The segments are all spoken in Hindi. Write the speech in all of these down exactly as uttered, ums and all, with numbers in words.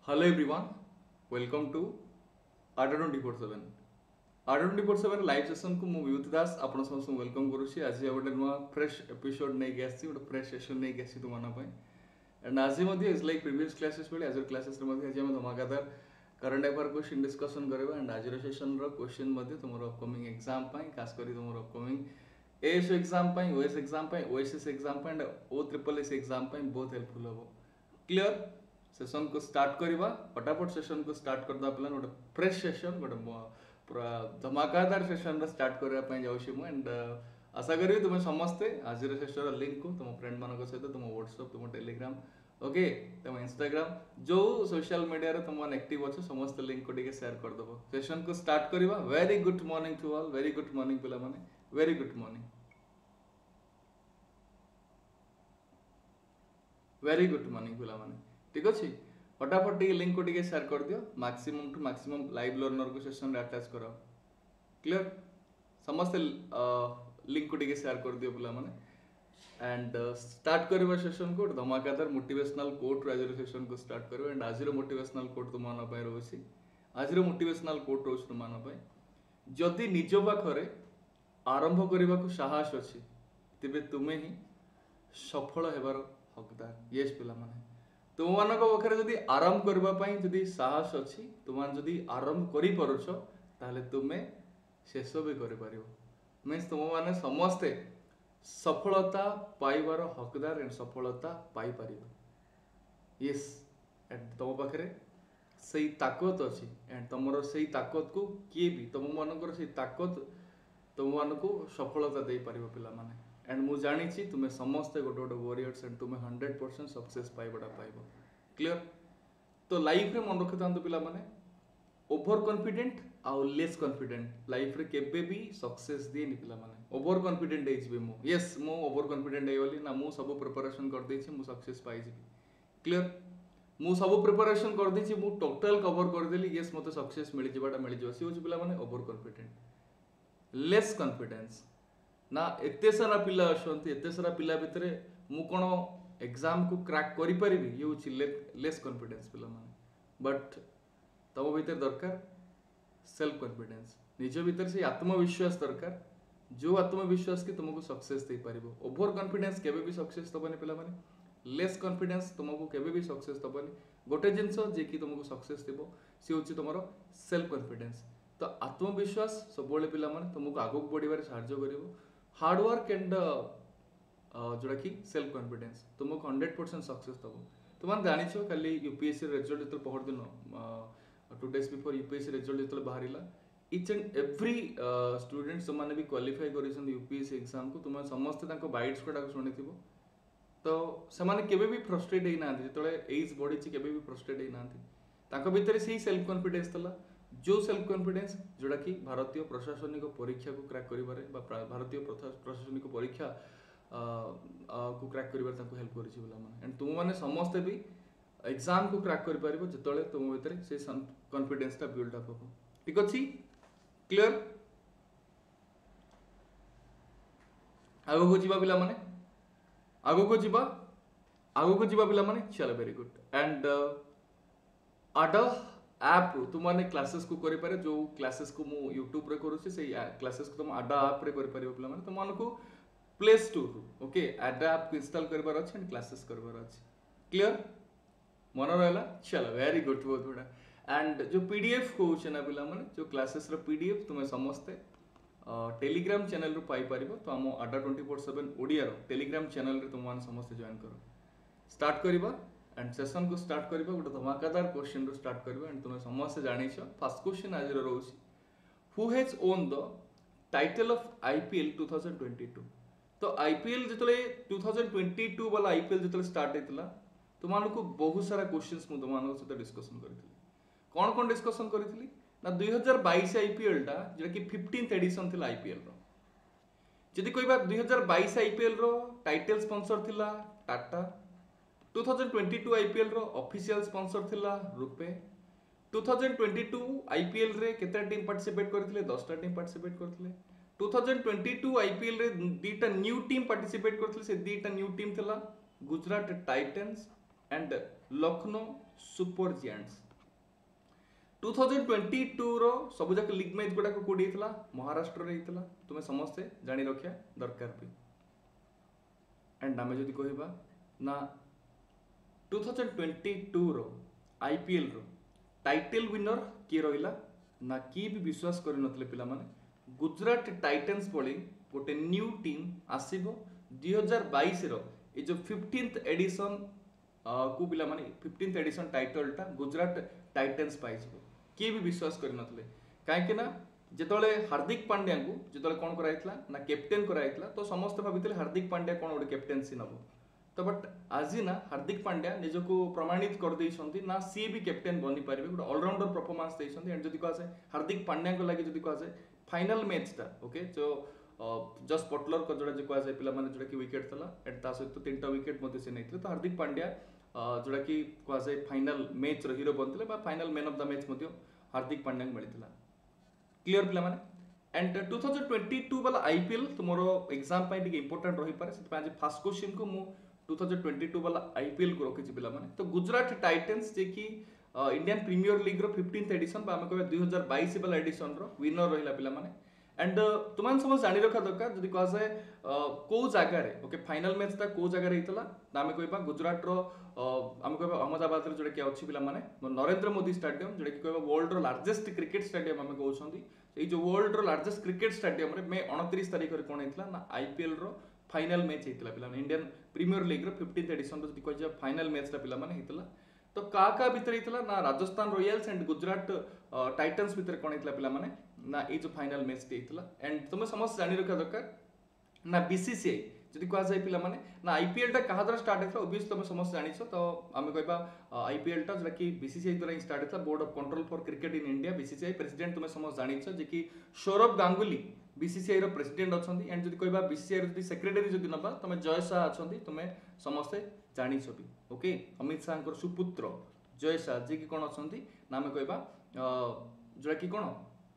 Hello everyone, welcome to Ada twenty four seven. Ada twenty four seven live session को मु युथ दास आपण समस्त वेलकम करूची। आज गोटे नुआ फ्रेश एपिसोड नहीं के आसी गोटे फ्रेश सेशन नहीं के आसी तुम पई एंड आज मध्ये इज लाइक प्रीवियस क्लासेस बेले आज क्लासेस रे मध्ये आज हम धमाकेदार करंट अफेयर क्वेश्चन डिस्कशन करबा एंड आज सेशन रो क्वेश्चन मध्ये तुमरो अपकमिंग एग्जाम पई खास करी तुमरो अपकमिंग एएसओ एग्जाम पई ओएस एग्जाम पई ओएसएस एग्जाम पई and O triple S exam पई बहुत हेल्पफुल हो। क्लियर सेशन को स्टार्ट करवा फटाफट सेशन को स्टार्ट कर दो प्लान गोटे फ्रेश सेशन गोटे पूरा धमाकेदार सेशन स्टार्ट करबा पई जाउछी मु एंड आशा करी तुम समस्ते आज सेशन लिंक को तुम फ्रेंड मान सहित तुम व्हाट्सएप तुम टेलीग्राम ओके तुम इंस्टाग्राम जो सोशल मीडिया रे तुम एक्टिव अच्छे समस्त लिंक को टिके शेयर कर दबो। सेशन को स्टार्ट करवा। Very good morning to all, very good morning पिला माने, very good morning, very good morning पिला माने। ठीक अच्छे फटाफट टिके लिंक को टिके शेयर कर दियो। Maximum to maximum live learner को सेशन रे अटैच करो। क्लियर समस्त लिंक को टिके शेयर कर दियो पिला माने एंड स्टार्ट करबा सेशन को धमाकेदार मोटिवेशनल कोट आज सेशन को स्टार्ट करबा एंड आज मोटिवेशनल कोट तुम मान पई रहउसी। आज मोटिवेशनल कोट रहउछ तुम मान पई जदि निज पाखरे आरंभ करबा को साहस अछि तबे तुमे ही सफल हेबार हकदार। यस पिला माने तुम मान पाखे जदि आरंभ करने जदि साहस अच्छी तुम जदि आरंभ कर पारुछ ताहले तुमे शेष भी कर मीन्स तुम माने समस्ते सफलता पाइबार हकदार एंड सफलता पाई पार। यस एंड तुम पाखे से ताकत अच्छी एंड तुम से ताकत को किए भी तुम मान से ताकत तुम मान को सफलता दे पार पिला माने एंड मु जानी तुम्हें समस्ते गोटे गोटे वॉरियर्स एंड तुम्हें हंड्रेड परसेंट सक्सेस पाइबाटा पाइब। क्लियर तो लाइफ रे मन रखि थांतु पिला माने ओवर कॉन्फिडेंट आउ लेस कॉन्फिडेंट लाइफ रे केबे भी सक्सेस दिए पिला माने। ओवर कॉन्फिडेंट हे जिबे मु यस मु ओवर कॉन्फिडेंट हे वाली ना मु सब प्रिपरेशन कर देछि मु सक्सेस पाइ जिबी। क्लियर मु सब प्रिपरेशन कर देछि मु टोटल कवर कर देली यस मते सक्सेस मिल जिबाटा मिल जिवो सी होछि पिला माने ओवर कॉन्फिडेंट। लेस कॉन्फिडेंस ना एते सारा पिला अछंती एते सारा पिला भितरे मु कोन एग्जाम को क्रैक करि परिबी ये होछि लेस कॉन्फिडेंस पिला माने। बट तम भीतर दरकार सेल्फ कॉन्फिडेंस निज भीतर से आत्मविश्वास दरकार जो आत्मविश्वास की तुमको सक्सेस दे पारिबो। ओवर कॉन्फिडेंस केबे भी सक्सेस दबनी पिला माने। लेस कॉन्फिडेंस तुमको केबे भी सक्सेस दबनी। गोटे जिंस जे कि तुमको सक्सेस देबो से होछि तुमरो सेल्फ कॉन्फिडेंस। तो आत्मविश्वास सब पिला माने तुमको आगो बढ़िबार सहायता करिवो। हार्डवर्क एंड जोड़ा कि सेल्फ कॉन्फिडेंस तुमको हंड्रेड परसेंट सक्सेस दब। तुम जाच खाली यूपीएससी रिजल्ट जो पहर दिन two days before UPSC result जो बाहर इच एंड एव्री स्टूडेंट जो मैंने भी क्वालिफाई कर यूपीएससी एग्जाम को तुम समस्ते बाइट्स गुड़ा शुणी तो से केवे भी फ्रस्ट्रेट होना जो एज बढ़ी केवे भी फ्रस्ट्रेट होना भितर से सेल्फ कॉन्फिडेंस था जो सेल्फ कॉन्फिडेंस जोड़ा कि भारतीय प्रशासनिक परीक्षा को क्रैक करिबारे भारतीय प्रशासनिक परीक्षा को क्रैक करिबारे ताको हेल्प करिछि बोला माने एंड तुम माने समस्त भी एग्जाम को क्रैक करि पारिबो जतले तुम भितर से कॉन्फिडेंस ता बिल्ड अप हो। ठीक अछि क्लियर आगो को जिबा पिला माने आगो को जिबा आगो को जिबा पिला माने चलो वेरी गुड एंड आडा ऐप तुम मैंने क्लासेस को करि पारे जो क्लासेस को मु यूट्यूब रे करूछि से क्लासेस को तुम आडा ऐप रे करि पारिबो पिला माने तुम मानको प्ले स्टोर ओके आडा ऐप इंस्टॉल करबार अछि एंड क्लासेस करबार अछि। क्लियर मन रहला चलो वेरी गुड बहुत बड़ा एंड जो पीडीएफ कहउछ ना पिला माने जो क्लासेस रो पीडीएफ तुम समस्ते टेलीग्राम चैनल रो पाई पारिबो। तो हम आडा ट्वेंटी फोर सेवन ओडिया रो टेलीग्राम चैनल रे तुम माने समस्ते जॉइन करो। स्टार्ट करबा एंड सेशन को स्टार्ट करबा गोटे धमाकेदार क्वेश्चन रो स्टार्ट करबा एंड तुम समस्त जानिछ फर्स्ट क्वेश्चन आज रो रहउछि who has won the title of IPL twenty twenty two. तो आईपीएल जतले ट्वेंटी ट्वेंटी टू वाला आईपीएल जतले स्टार्ट हेतला तुम मानको बहुत सारा क्वेश्चंस मु तुम मानको सहित डिस्कशन करथिली। कोन कोन डिस्कशन करथिली ना ट्वेंटी ट्वेंटी टू आईपीएल टा जेटा कि फिफ्टीन्थ एडिशन थिला आईपीएल रो। जदि कोइबा ट्वेंटी ट्वेंटी टू आईपीएल रो टाइटल स्पॉन्सर थिला Tata. Twenty twenty two IPL रो ऑफिशियल स्पॉन्सर थिला RuPay. Twenty twenty two IPL रे केते टीम पार्टिसिपेट करथिले दस टा टीम पार्टिसिपेट करथिले। ट्वेंटी ट्वेंटी टू आईपीएल रे दीटा न्यू टीम पार्टिसिपेट करथिले से दीटा न्यू टीम थिला Gujarat Titans and Lucknow Super Giants two thousand twenty two रो सब जाक लीग मैच गुडा को कोडी हितला महाराष्ट्र रे हितला तुमे समस्त जानि रखिया दरकार भी एंड आमे जदि कहबा ना टू थाउजेंड ट्वेंटी टू रो आईपीएल रो टाइटल विनर किए रहिला ना किए भी विश्वास करि नथले पिला माने गुजरात टाइटन्स भली गोटे न्यू टीम आसीबो दो हज़ार बाईस रो ए जो फिफ्टीन्थ एडिशन को पिला माने फिफ्टीन्थ एडिशन टाइटल टा गुजरात टाइटन्स पाइछबो किए भी विश्वास करि नथले काहे कि ना जेतले हार्दिक पांड्या को जेतले कोन कराइतला ना कैप्टेन कराइतला तो समस्त भाबितले हार्दिक पांड्या कोन ओडे कैप्टेंसी नबो तो बट आज ना हार्दिक पांड्या निजको प्रमाणित कर देइछंती ना सी भी कैप्टेन बनि पारिबे गोटे ऑलराउंडर परफॉर्मेंस देइछंती एंड जदि कहसे हार्दिक पांड्या को लागि जदि कहसे फाइनल मैच ता ओके जो जस्ट बटलर को जोड़ा जो कहसे पिला माने जोड़ा कि विकेट थला एंड ता सहित तीनटा विकेट मध्ये से नैतले तो हार्दिक पांड्या जोड़ा कि कहसे फाइनल मैच रो हीरो बनथिले बा final man of the match मध्ये हार्दिक पांड्या को मिलितला क्लियर पिला माने and two thousand twenty two वाला आईपीएल तुमरो एग्जाम पाई टिके इंपोर्टेंट रही पारे से आज फर्स्ट क्वेश्चन को मु टू थाउजेंड ट्वेंटी टू वाला आईपीएल को रखिछि पिला माने तो गुजरात टाइटन्स जे कि इंडियन प्रीमियर लीग रो फिफ्टीन्थ एडिशन बा हम कहबे दो हज़ार बाईस वाला एडिशन रो विनर रहिला पिला माने एंड तुमान समझ जानि रखा दरकार जदि कहसे को जगह रे ओके फाइनल मैच ता को जगह रे हितला नामे कहबा गुजरात रो हम कहबा अहमदाबाद रे जोडे के अछि पिला माने नरेंद्र मोदी स्टेडियम जोडे कि कहबा वर्ल्ड रो लार्जेस्ट क्रिकेट स्टेडियम हम कहउछंती ए जो वर्ल्ड रो लार्जेस्ट क्रिकेट स्टेडियम रे मे उनतीस तारिख रे कोन हितला ना आईपीएल रो फाइनल मैच हितला पिला इंडियन प्रीमियर लीग रो फिफ्टीन्थ एडिशन रो जदि कहजे फाइनल मैच ता पिला माने हितला तो का का भीतर हितला ना Rajasthan Royals and Gujarat Titans भीतर कोन हितला पिला माने ना ए जो फाइनल मैच टे हितला एंड तुम समस्त जानि रखा दरकार ना बीसीसीआई जदि कहा जाय पिला माने ना आईपीएल टा कहा द्वारा स्टार्ट हेतला ऑब्वियसली तुम समस्त जानिछो तो आमे कहबा आईपीएल टा जरा कि बीसीसीआई द्वारा स्टार्ट हेतला board of control for cricket in India BCCI president तुम समस्त जानिछो जे कि सौरभ गांगुली बीसीसीआई रो प्रेसिडेंट अछंती एंड जदि कहबा बीसीसीआई रो सेक्रेटरी जदि नबा तुम जय शाह अछंती तुम समस्त जानिछो भी ओके अमित शाह को सुपुत्र जय शाह जे कि कोन अछंती ना आमे कहबा जरा कि कोन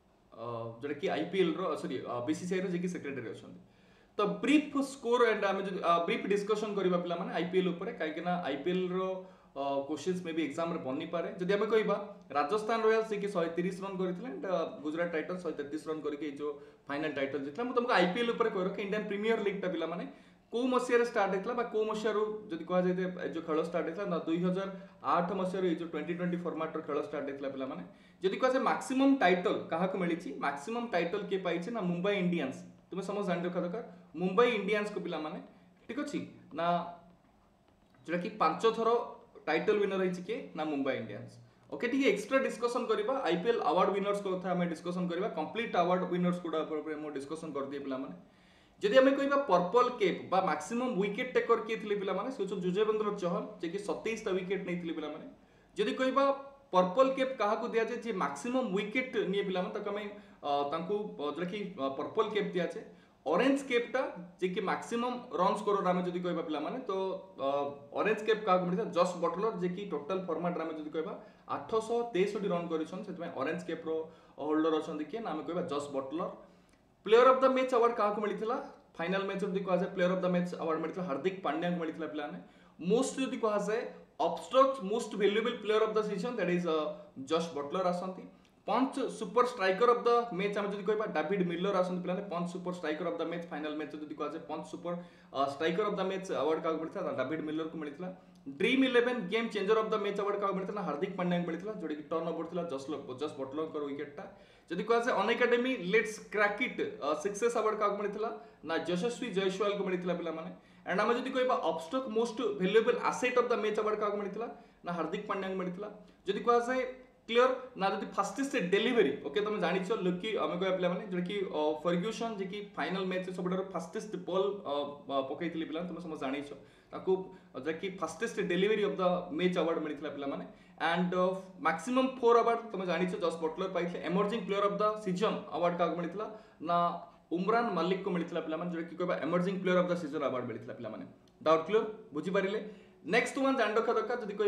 जोटा कि आईपीएल रो सॉरी बीसीसीआई रो जे कि सेक्रेटरी अछंती तो ब्रीफ स्कोर एंड आमे जो ब्रीफ डिस्कशन करबा पिला माने आईपीएल ऊपर काहे कि ना आईपीएल रो क्वेश्चंस में भी एग्जाम रे बन्नी पारे जदि आमे कहबा राजस्थान रॉयल्स जे कि एक सौ तीस रन करथिले एंड गुजरात टाइटन्स एक सौ तैंतीस रन करके जो फाइनल टाइटल जितला म तुमको आईपीएल ऊपर कह रखे इंडियन प्रीमियर लीग टा पिला माने को मसिया रे स्टार्ट हेतला बा को मसिया रो जदि कहा जाय जो खेल स्टार्ट हेतला ना दो हज़ार आठ मसिया रो जो ट्वेंटी ट्वेंटी फॉर्मेट रो खेल स्टार्ट हेतला पिला माने जदि कहा जाय मैक्सिमम टाइटल काहा को मिलिछि मैक्सिमम टाइटल के पाइछि ना मुंबई इंडियंस तुमे समझ जानि रखा दरकार मुंबई इंडियंस को पिला माने ठीक अछि ना जेटा कि पांच थरो टाइटल विनर रहिछि के ना मुंबई इंडियंस ओके ठीक है एक्स्ट्रा डिस्कशन करबा आईपीएल अवार्ड विनर्स को था हमें डिस्कशन करबा कंप्लीट अवार्ड विनर्स कोडा पर हम डिस्कशन कर दिए पिला माने जदि हमें कहबा पर्पल कैप बा मैक्सिमम विकेट टेकर के थिले पिला माने से जुजवेंद्र चहल जे कि सत्ताईस टा विकेट नै थिले पिला माने जदि कहबा पर्पल कैप काहा को दिया जे जे मैक्सिमम विकेट निये पिला माने तक हमें तांको जेटा कि पर्पल कैप दिया छे ऑरेंज कैप टा जे कि मैक्सिमम रन स्कोरर हमें जदि कहबा पिला माने तो ऑरेंज कैप काहा को मिलता जस बटलर जे कि टोटल फॉर्मेट हमें जदि कहबा आठ सौ तेसठ रन करिसन सेतमे ऑरेंज कैप रो होल्डर अछन के नाम कहबा Jos Buttler player of the match award काहा को मिलितला फाइनल मैच जदि कहा जाय player of the match award मिलितला हार्दिक पांड्या को मिलितला पिला ने मोस्ट जदि कहा जाय obstruct most valuable player of the season that is Jos Buttler आसंती Punch Super Striker of the match हम जदि कहबा डेविड मिलर आसंती पिला ने पंच Super Striker of the match final match जदि कहा जाय Punch Super Striker of the match award काहा को मिलितला डेविड मिलर को मिलितला Dream Eleven game changer of the match award काहा को मिलितला हार्दिक पांड्या को मिलितला जोडी की टर्न ओवर थिला जस जस बटलर को विकेट टा जदि कहा जाय Unacademy let's crack it success award काहा को मिलितला ना यशस्वी जयसवाल को मिलितला पिला माने एंड हम जदि कहबा Upstox most valuable asset of the match award काहा को मिलितला ना हार्दिक पांड्या को मिलितला जदि कहा जाय क्लियर ना जदि फास्टेस्ट डिलीवरी ओके तुम जानि छ लकी हम कहबा पिला माने जे कि फर्ग्यूसन जे कि फाइनल मैच सबडर फास्टेस्ट बॉल पकैथिले पिला तुम समझ जानि छ ताको जे कि fastest delivery of the match award मिलितला पिला माने एंड मैक्सिमम फोर अवार्ड तुम जानि छ जस बटलर पाइथले emerging player of the season award काहा को मिलितला ना उमरान मलिक को मिलितला पिला माने जे कि कहबा emerging player of the season award मिलितला पिला माने डाउट क्लियर बुझी पारिले नेक्स्ट वन जान रखा दरकार जदि कहबा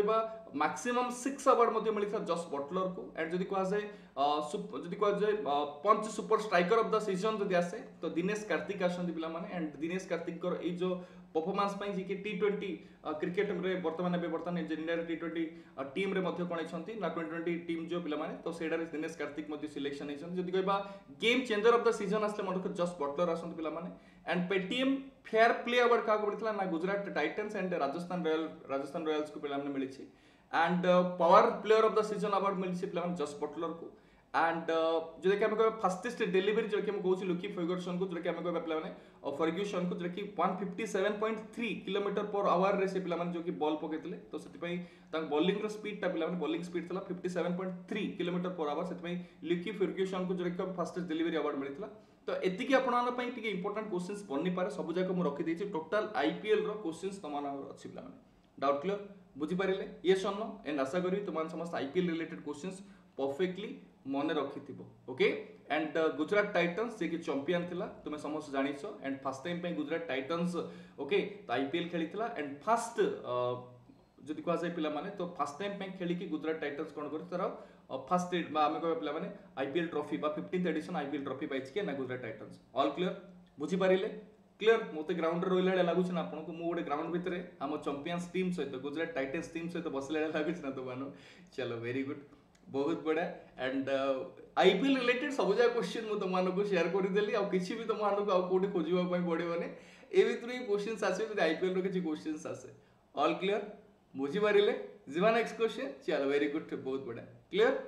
मैक्सिमम सिक्स अवार्ड मध्य मिलता जस बटलर को एंड जदि कह जाए जदि कह जाए Punch Super Striker of the season जदि आसे तो दिनेश कार्तिक आसंती पिला माने एंड दिनेश कार्तिक कर ए जो परफॉर्मेंस पई जे कि टी ट्वेंटी क्रिकेट रे वर्तमान एबे वर्तमान इंडिया टी ट्वेंटी टीम रे मध्य कोन आछंती ना ट्वेंटी ट्वेंटी टीम जो पिला माने तो सेडा रे दिनेश कार्तिक मध्य सिलेक्शन आछंती जदि कहबा game changer of the season आसले मन जस बटलर आसंती पिला माने and Paytm fair play award का पड़ता ना Gujarat Titans and Rajasthan Royal Rajasthan Royals को पिला मिली and power player of the season award मिली पे जस बटलर को एंड जो कि कह फास्टेस्ट डिलीवरी जो कि कहूँ लुकी फर्ग्यूसन को जो कि कह पे फर्ग्यूसन को जो कि one fifty seven point three kilometre per hour रे से पिला जो कि बॉल पकईते तो से बॉलिंग स्पीड टा पिला बॉलिंग स्पीड था fifty seven point three kilometre per hour से लुकी फर्ग्यूसन को जो कि फास्टेस्ट डिलीवरी अवार्ड मिलता तो एतिकी आपन पई टिके इंपोर्टेंट क्वेश्चंस बनि पारे सब जाक मु रखि देछि टोटल आईपीएल रो क्वेश्चंस तमान अछि पिला माने डाउट क्लियर बुझी पारिले यस और नो एंड आशा करी तुमान समस्त आईपीएल रिलेटेड क्वेश्चंस परफेक्टली मन रखिथिबो ओके एंड गुजरात टाइटन्स जे कि चैंपियन थिला तुमे समस्त जानिछो एंड फर्स्ट टाइम पे गुजरात टाइटन्स ओके तो आईपीएल खेलिथिला एंड फर्स्ट जदि कह जाए पिला माने तो फर्स्ट टाइम पे खेली कि गुजरात टाइटन्स कोन करि तार फर्स्ट आम कह पिला माने आईपीएल ट्रॉफी बा फिफ्टीन्थ एडिशन आईपीएल ट्रॉफी पाइछि के ना गुजरात टाइटन्स ऑल क्लियर बुझी पारिले क्लियर मोते ग्राउंड रे रोइला लागुछ ना आपन को मु गोटे ग्राउंड भितरे हम चैंपियंस टीम सहित गुजरात टाइटन्स टीम सहित बसले लागुछ ना तो मानो चलो वेरी गुड बहुत बड़ा एंड आईपीएल रिलेटेड सब जा क्वेश्चन मु तुम को शेयर कर देली आ किछि भी तुम को आ कोठी खोजिबा पई पड़िबने ए भितर ही क्वेश्चंस आसे जदि आईपीएल रो किछि क्वेश्चंस आसे ऑल क्लियर बुझी पारिले जीवा नेक्स्ट क्वेश्चन चलो वेरी गुड बहुत बड़ा क्लियर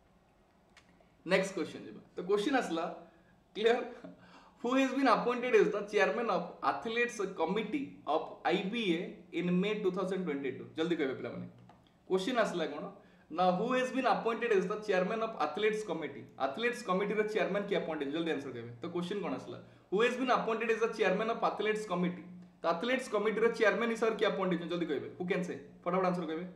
नेक्स्ट क्वेश्चन जीवा तो क्वेश्चन आसला clear who has been appointed as the chairman of athletes committee of I B A in May twenty twenty-two जल्दी कहबे पिला माने क्वेश्चन आसला कोन ना who has been appointed as the chairman of athletes committee athletes committee रो चेयरमैन की अपॉइंटेड जल्दी आंसर कहबे तो क्वेश्चन कोन आसला who has been appointed as the chairman of athletes committee तो athletes committee रो चेयरमैन हिसाब की अपॉइंटेड जल्दी कहबे who can say फटाफट आंसर कहबे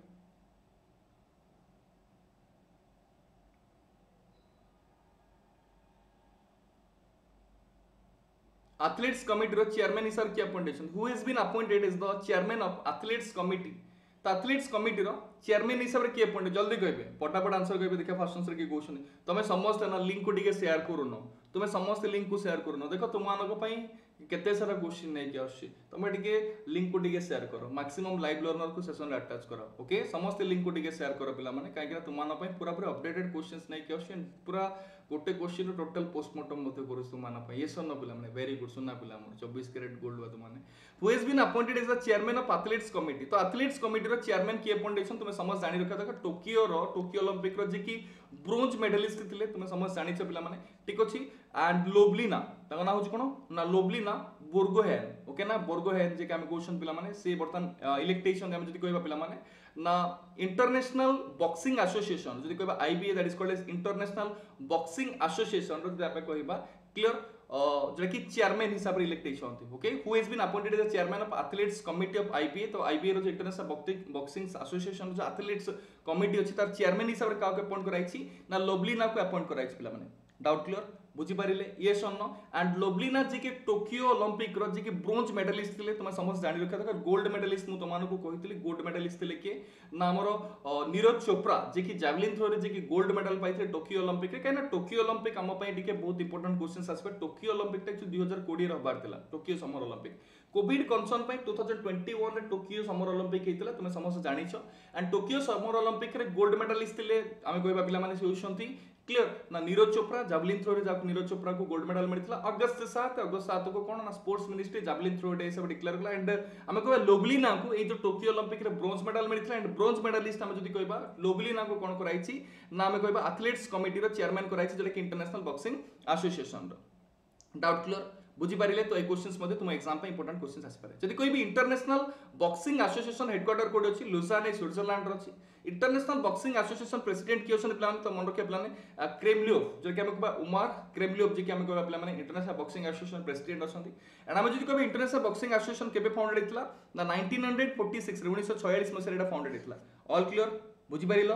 athletes committee रो चेयरमैन हिसाब की अपॉइंटेशन who has been appointed as the chairman of athletes committee तो athletes committee रो चेयरमैन हिसाब रे की अपॉइंटेड जल्दी कहबे फटाफट आंसर कहबे देखा फर्स्ट आंसर की क्वेश्चन तमे समस्त ना लिंक को टिके शेयर करूनो तुमे समस्त लिंक को शेयर करूनो देखो तुम मानको पई केते सारा क्वेश्चन नै के आछि तमे टिके लिंक को टिके शेयर करो मैक्सिमम लाइव लर्नर को सेशन रे अटैच करो ओके समस्त लिंक को टिके शेयर करो पिला माने काहे कि तुम मानो पई पूरा पूरा अपडेटेड क्वेश्चंस नै के आछि पूरा गोटे क्वेश्चन टोटल पोस्टमार्टम मते करू तुम मानो पई यस न पिला माने वेरी गुड सुना पिला मोर चौबीस कैरेट गोल्ड बा तुम माने who has been appointed as the chairman of athletics committee तो एथलेटिक्स कमिटी रो चेयरमैन की अपॉइंटेशन तुम समस्त जानि रखा देखो टोकियो रो टोकियो ओलंपिक रो जे कि ब्रोंज मेडलिस्ट थिले तुम समस्त जानि छ पिला माने ठीक अछि एंड लोबलिना ताको ना होछ कोन ना लोबलिना बोर्गोहेन ओके ना बोर्गोहेन जे कि हम क्वेश्चन पिला माने से बर्तन इलेक्टेशन हम जति कहबा पिला माने ना इंटरनेशनल बॉक्सिंग एसोसिएशन जति कहबा IBA that is called as International Boxing Association रो जति आपण कहबा क्लियर जो कि चेयरमैन हिसाब रे इलेक्ट होती okay who has been appointed as the chairman of athletics committee of IBA तो आईबीए रो जो इंटरनेशनल बॉक्सिंग एसोसिएशन जो एथलेटिक्स कमिटी अछि तार चेयरमैन हिसाब रे का अपॉइंट कराइछि ना लोबलिना को अपॉइंट कराइछि पिला माने डाउट क्लियर बुझी पारिले यस और नो एंड लोबलिना जी के टोकियो ओलंपिक रो जी के ब्रोंज मेडलिस्ट थिले तुम समस्त जानि रखा देखो गोल्ड मेडलिस्ट मु तुमानो को कहितली गोल्ड मेडलिस्ट थिले के ना हमरो नीरज चोपड़ा जी की जैवलिन थ्रो रे जी की गोल्ड मेडल पाइथे टोकियो ओलंपिक रे काना टोकियो ओलंपिक हम पई टिके बहुत इंपोर्टेंट क्वेश्चंस आसबे टोकियो ओलंपिक टा दो हज़ार बीस रो बार थिला Tokyo summer Olympic COVID concern पई दो हज़ार इक्कीस रे टोकियो समर ओलंपिक हेतिला तुम समस्त जानिछो एंड टोकियो समर ओलंपिक रे गोल्ड मेडलिस्ट थिले आमे कहबा पिला माने से होछंती क्लियर ना नीरज चोपड़ा जावलिन थ्रो रे जाको नीरज चोपड़ा को गोल्ड मेडल मिलथिला अगस्त सात अगस्त सात को कोन ना sports ministry javelin throw day सब डिक्लेयर कला एंड हमें कहबा लोबलिना को ए जो टोकियो ओलंपिक रे ब्रोंज मेडल मिलथिला एंड ब्रोंज मेडलिस्ट हम जदी कहबा लोबलिना को कोन कराइछि ना हमें कहबा एथलेटिक्स कमिटी रो चेयरमैन कराइछि जेले कि इंटरनेशनल बॉक्सिंग एसोसिएशन रो डाउट क्लियर बुझी पारिले तो ए क्वेश्चंस मध्ये तुम एग्जाम पे इंपोर्टेंट क्वेश्चंस आसी पारे जदी कोई भी इंटरनेशनल बॉक्सिंग एसोसिएशन हेडक्वार्टर कोड अछि लुसान ए स्विट्जरलैंड रो अछि इंटरनेशनल बॉक्सिंग एसोसिएशन प्रेसिडेंट की होसन प्लान तो मन रखे प्लान क्रेमलियोव जो कि हम कहबा उमर क्रेमलियोव जे कि हम कहबा प्लान इंटरनेशनल बॉक्सिंग एसोसिएशन प्रेसिडेंट असंती एंड हम जदी कहबा इंटरनेशनल बॉक्सिंग एसोसिएशन केबे फाउंडेड हितला ना नाइंटीन फोर्टी सिक्स रे उन्नीस सौ छियालीस मसिया एटा फाउंडेड हितला ऑल क्लियर बुझी पारिलो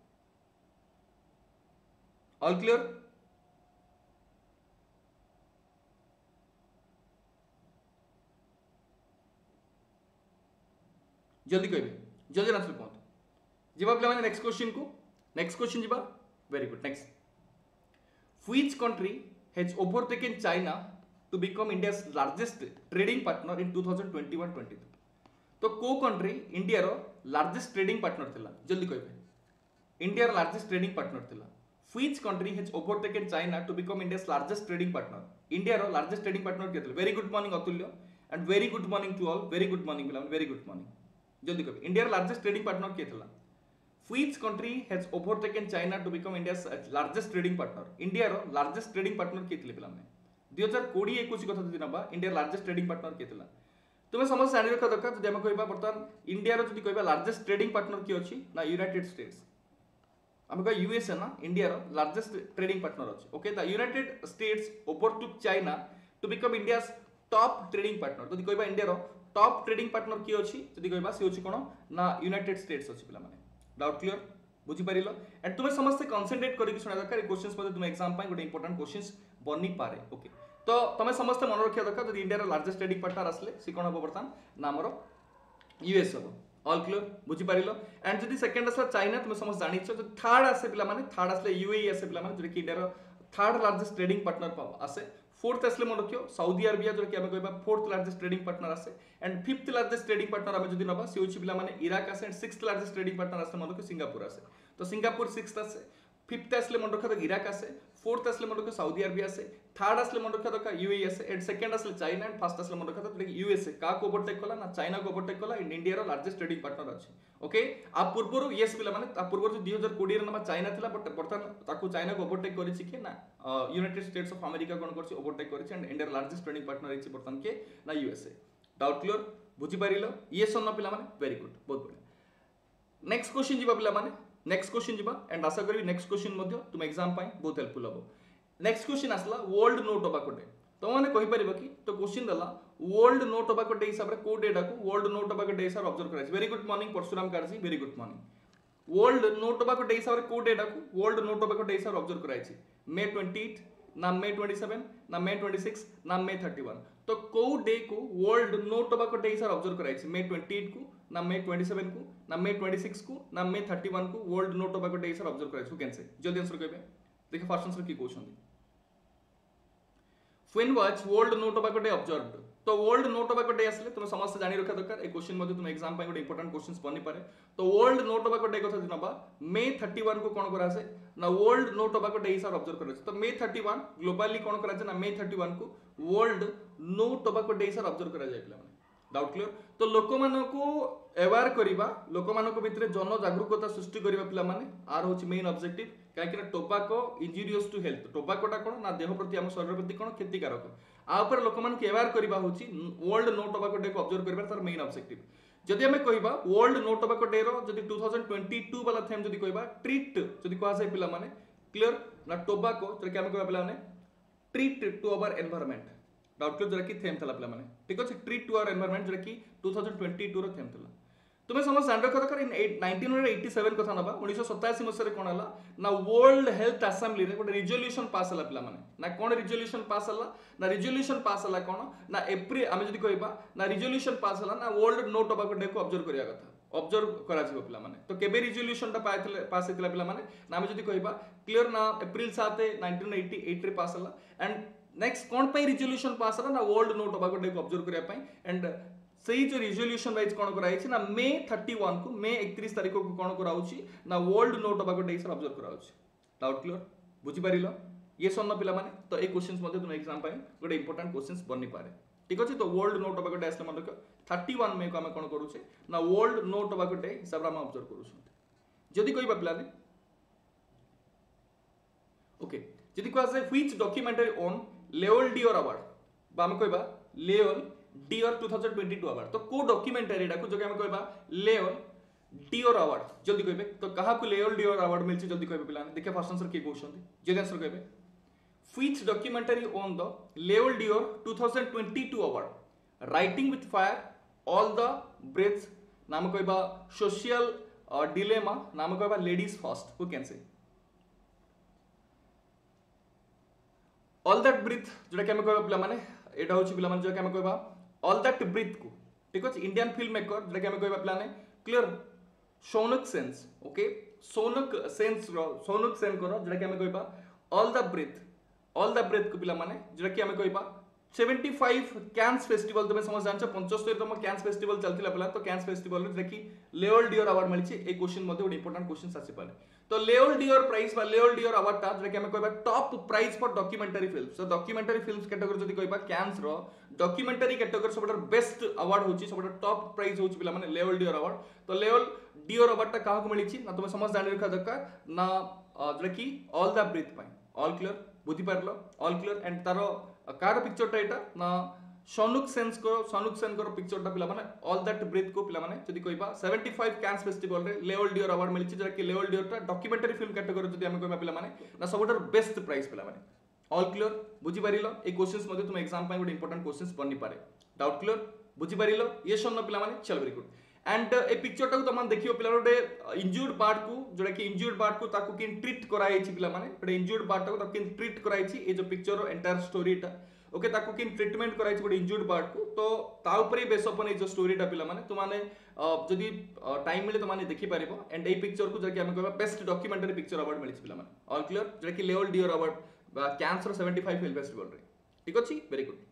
ऑल क्लियर जल्दी कहबे जल्दी आंसर कहत जीवा पिला माने नेक्स्ट क्वेश्चन को नेक्स्ट क्वेश्चन जीवा very good next which country has overtaken China to become India's largest trading partner in two thousand twenty one twenty two तो को कंट्री इंडिया रो लार्जेस्ट ट्रेडिंग पार्टनर थिला जल्दी कहबे इंडिया रो लार्जेस्ट ट्रेडिंग पार्टनर थिला which country has overtaken China to become India's largest trading partner India रो लार्जेस्ट ट्रेडिंग पार्टनर के थिला वेरी गुड मॉर्निंग अतुल्य and very good morning to all very good morning पिला वेरी गुड मॉर्निंग जल्दी कहबे इंडिया रो लार्जेस्ट ट्रेडिंग पार्टनर के थिला which country has overtaken China to become India's largest trading partner India रो लार्जेस्ट ट्रेडिंग पार्टनर के थिले पिला में दो हज़ार बीस इक्कीस कथा जदि नबा इंडिया लार्जेस्ट ट्रेडिंग पार्टनर के थिला तुम समस्त जानी रखा दरकार जदि हम कहबा बर्तमान इंडिया रो जदि कहबा लार्जेस्ट ट्रेडिंग पार्टनर की अछि ना यूनाइटेड स्टेट्स हम कहबा यूएसए ना इंडिया रो लार्जेस्ट ट्रेडिंग पार्टनर अछि okay the United States overtook China to become India's top trading partner जदि कहबा इंडिया रो टॉप ट्रेडिंग पार्टनर की अछि जदि कहबा से अछि कोन ना यूनाइटेड स्टेट्स अछि पिला माने डाउट क्लियर बुझी परिलो एंड तुम समस्त कंसंट्रेट करिक सुना दरकार क्वेश्चंस मध्ये तुम एग्जाम पाई गोटे इंपोर्टेंट क्वेश्चंस बनी पारे ओके तो तुम समस्त मन रखिया दरकार जदि इंडिया रो लार्जेस्ट ट्रेडिंग पार्टनर आसले सी कोन हो बर्तमान ना हमरो यूएस हो ऑल क्लियर बुझी परिलो एंड जदि सेकंड आसला चाइना तुम समस्त जानि छ जो थर्ड आसे पिला माने थर्ड आसले यूएई आसे पिला माने जो कि इंडिया रो थर्ड लार्जेस्ट ट्रेडिंग पार्टनर आसे फोर्थ आसले मन रखियो सऊदी अरेबिया जो कि हम कहबा फोर्थ लार्जेस्ट ट्रेडिंग पार्टनर आसे and fifth largest trading partner हम जदि नबा से होछि पिला माने इराक आसे and sixth largest trading partner आसे मन रखियो सिंगापुर आसे तो सिंगापुर सिक्स्थ आसे फिफ्थ आसले मन रखियो इराक आसे फोर्थ आसले मन रखियो सऊदी अरेबिया आसे थर्ड आसले मन रखियो दका यूएई आसे एंड सेकंड आसले चाइना एंड फर्स्ट आसले मन रखियो दका यूएसए का को ओवरटेक कला ना चाइना को ओवरटेक कला इन इंडिया रो लार्जेस्ट ट्रेडिंग पार्टनर अछि ओके आ पूर्वरो यस पिला माने आ पूर्वरो दो हज़ार बीस रे नमा चाइना थिला बट बर्तमान ताकू चाइना को ओवरटेक करि छि कि ना यूनाइटेड स्टेट्स ऑफ अमेरिका कोन करछि ओवरटेक करि छि and India largest trading partner अछि बर्तमान के ना यूएसए डाउट क्लियर बुझी परिलो यस और नो पिला माने वेरी गुड बहुत बढ़िया नेक्स्ट क्वेश्चन जीवा पिला माने नेक्स्ट क्वेश्चन जीवा एंड आशा करी नेक्स्ट क्वेश्चन मध्ये तुम एग्जाम पाई बहुत हेल्पफुल हो नेक्स्ट क्वेश्चन आसला वर्ल्ड नो टोबैको डे तो माने कहि परिबो कि तो क्वेश्चन दला वर्ल्ड नो टोबैको डे हिसाब रे को डेटा को वर्ल्ड नो टोबैको डे हिसाब ऑब्जर्व कराइ वेरी गुड मॉर्निंग परशुराम कारजी very good morning world no tobacco day हिसाब रे को डेटा को वर्ल्ड नो टोबैको डे हिसाब ऑब्जर्व कराइ मे अट्ठाईस ना मे सत्ताईस ना मे छब्बीस ना मे इकतीस तो को डे को वर्ल्ड नो टोबैको डे हिसाब ऑब्जर्व कराइ मे अट्ठाईस को ना मे सत्ताईस को ना मे छब्बीस को ना मे इकतीस को वर्ल्ड नो टोबैको डे हिसाब ऑब्जर्व कराइ कैन से जल्दी आंसर कहबे देखिए फर्स्ट आंसर की question when was world no tobacco day observed तो वर्ल्ड नो टोबैको डे आसले तुम समस्त जानि रखा दरकार ए क्वेश्चन मध्ये तुम एग्जाम पाई गोटे इंपोर्टेंट क्वेश्चंस बनि पारे तो वर्ल्ड नो टोबैको डे कथा दिनबा मे इकतीस को कोन करा से ना वर्ल्ड नो टोबैको डे हिसाब ऑब्जर्व करा तो मे इकतीस ग्लोबली कोन करा से ना मे इकतीस को वर्ल्ड नो टोबैको डे हिसाब ऑब्जर्व करा जाय पिला माने डाउट क्लियर तो लोक मानको को अवेयर करिबा लोक मानको भितरे जन जागरूकता सृष्टि करिबा पिला माने आर होची मेन ऑब्जेक्टिव काहे कि टोबैको इंजुरियस टू हेल्थ टोबैकोटा कोन ना देह प्रति हम शरीर प्रति कोन क्षतिकारक आ ऊपर लोक मान के अवेयर करिबा होची वर्ल्ड नो टोबैको डे को ऑब्जर्व करिबा तार मेन ऑब्जेक्टिव जदि हमें कहबा वर्ल्ड नो टोबैको डे रो जदि दो हज़ार बाईस वाला थीम जदि कहबा ट्रीट जदि कहा जाय पिला माने क्लियर ना टोबैको जदि हम कहबा पिला माने treat to our environment doubt clear जरा की थीम थला पिला माने ठीक अछि ट्रीट टू अवर एनवायरनमेंट जरा की दो हज़ार बाईस रो थीम थला तुम समझ जान रखा दरकार इन नाइनटीन एटी सेवन कथा नबा उन्नीस सौ सत्तासी मसरे कोन हला ना वर्ल्ड हेल्थ असेंबली रे गोटे रिजोल्यूशन पास हला पिला माने ना कोन रिजोल्यूशन पास हला ना रिजोल्यूशन पास हला कोन ना एप्रिल आमे जदी कहबा ना रिजोल्यूशन पास हला ना वर्ल्ड नो टोबैको डे को ऑब्जर्व करिया कथा ऑब्जर्व करा जिवो पिला माने तो केबे रिजोल्यूशन ता पाइतले पास हेतला पिला माने ना आमे जदी कहबा क्लियर ना अप्रैल सात नाइनटीन एटी एट रे पास हला एंड नेक्स्ट कोन पई रिजोल्यूशन पास हला ना वर्ल्ड नो टोबैको डे को ऑब्जर्व करिया पई एंड सही जो रिजोल्यूशन वाइज कोन कराई छी ना मे इकतीस को मे इकतीस तारिख को कोन कराउची ना वर्ल्ड नो टोबैको डे से ऑब्जर्व कराउची डाउट क्लियर बुझी परिलो ये सन्न पिला माने तो ए क्वेश्चंस मध्ये तुम एग्जाम पाई गोटे इंपोर्टेंट क्वेश्चंस बनि पारे ठीक अछि तो वर्ल्ड नो टोबैको डे असले मन रखो इकतीस मे को हम कोन करू छे ना वर्ल्ड नो टोबैको डे हिसाब हम ऑब्जर्व करू छी जदी कोई पिला ने ओके जदी को से which documentary on L'Oeil dear award बा हम कहबा L'Oeil d'Or two thousand twenty two award तो को डॉक्यूमेंटरी डाकू जो हम कहबा लेवल डियर अवार्ड जल्दी कहबे तो कहा को लेवल डियर अवार्ड मिलछि जल्दी कहबे पिला देखिए फर्स्ट आंसर की क्वेश्चन जल्दी आंसर कहबे which documentary on the L'Oeil d'Or two thousand twenty two award writing with fire all the breaths नाम कहबा सोशल डिलेमा नाम कहबा ladies first who can say all that breathe जोटा कि हम कहबा पिला माने एटा होछि पिला माने जो कि हम कहबा ऑल दैट ब्रीथ को ठीक अछि इंडियन फिल्म मेकर जोटा कि हम कहबा पिला ने क्लियर सोनक सेन्स ओके सोनक सेन्स रो सोनक सेन करो जेटा कि हमें कहबा all the breath all the breath को पिला माने जेटा कि हमें कहबा पचहत्तर कैंस फेस्टिवल तुम समझ जानछ पचहत्तर तम कैंस फेस्टिवल चलतिला पला तो कैंस फेस्टिवल रे देखि लेओल डियर अवार्ड मिलछि ए क्वेश्चन मध्ये ଗୋଟେ इंपोर्टेंट क्वेश्चन आसी पारे तो लेओल डियर प्राइज बा लेओल डियर अवार्ड ता जेटा कि हमें कहबा top prize for documentary films so documentary films category जदी कहबा कैंस रो डॉक्यूमेंटरी कैटेगरी सबटा बेस्ट अवार्ड होछि सबटा टॉप प्राइज होछि पिला माने लेओल डियर अवार्ड तो लेओल डियर अवार्ड ता काहा को मिलिछि ना तुम समझ जानि रखा दरकार ना जेटा कि ऑल द ब्रेथ पाई ऑल क्लियर बुझी पारलो ऑल क्लियर एंड तारो कार पिक्चर टा एटा ना सोनुक सेन्स को सोनुक सेन को पिक्चर टा पिला माने ऑल दैट ब्रेथ को पिला माने जदी कहबा पचहत्तर कैंस फेस्टिवल रे लेओल डियर अवार्ड मिलछि जेटा कि लेओल डियर टा डॉक्यूमेंटरी फिल्म कैटेगरी जदी हम कहबा पिला माने ना सबटर बेस्ट प्राइज पिला माने ऑल क्लियर बुझी पारिलो ए क्वेश्चंस मध्ये तुम एग्जाम पाई ଗୋଟେ इंपोर्टेंट क्वेश्चंस बनि पारे डाउट क्लियर बुझी पारिलो ये शोन पिला माने चल वेरी गुड एंड ए पिक्चर टा को तुम देखियो पिला गोटे इंजर्ड पार्ट को जोटा कि इंजर्ड पार्ट को ताको किन ट्रीट कराई छि पिला माने गोटे इंजर्ड पार्ट को ताको किन ट्रीट कराई छि ए जो पिक्चर रो एंटायर स्टोरी टा ओके ताको किन ट्रीटमेंट कराई छि गोटे इंजर्ड पार्ट को तो ता ऊपर बेस अपन ए जो स्टोरी टा पिला माने तुम माने जदी टाइम मिले तुम माने देखि पारिबो एंड ए पिक्चर को जकी हम कहबा बेस्ट डॉक्यूमेंटरी पिक्चर अवार्ड मिलि छि पिला माने ऑल क्लियर जोटा कि लेओल डियर अवार्ड बा कैंस रो पचहत्तर फिल्म फेस्टिवल रे ठीक अछि वेरी गुड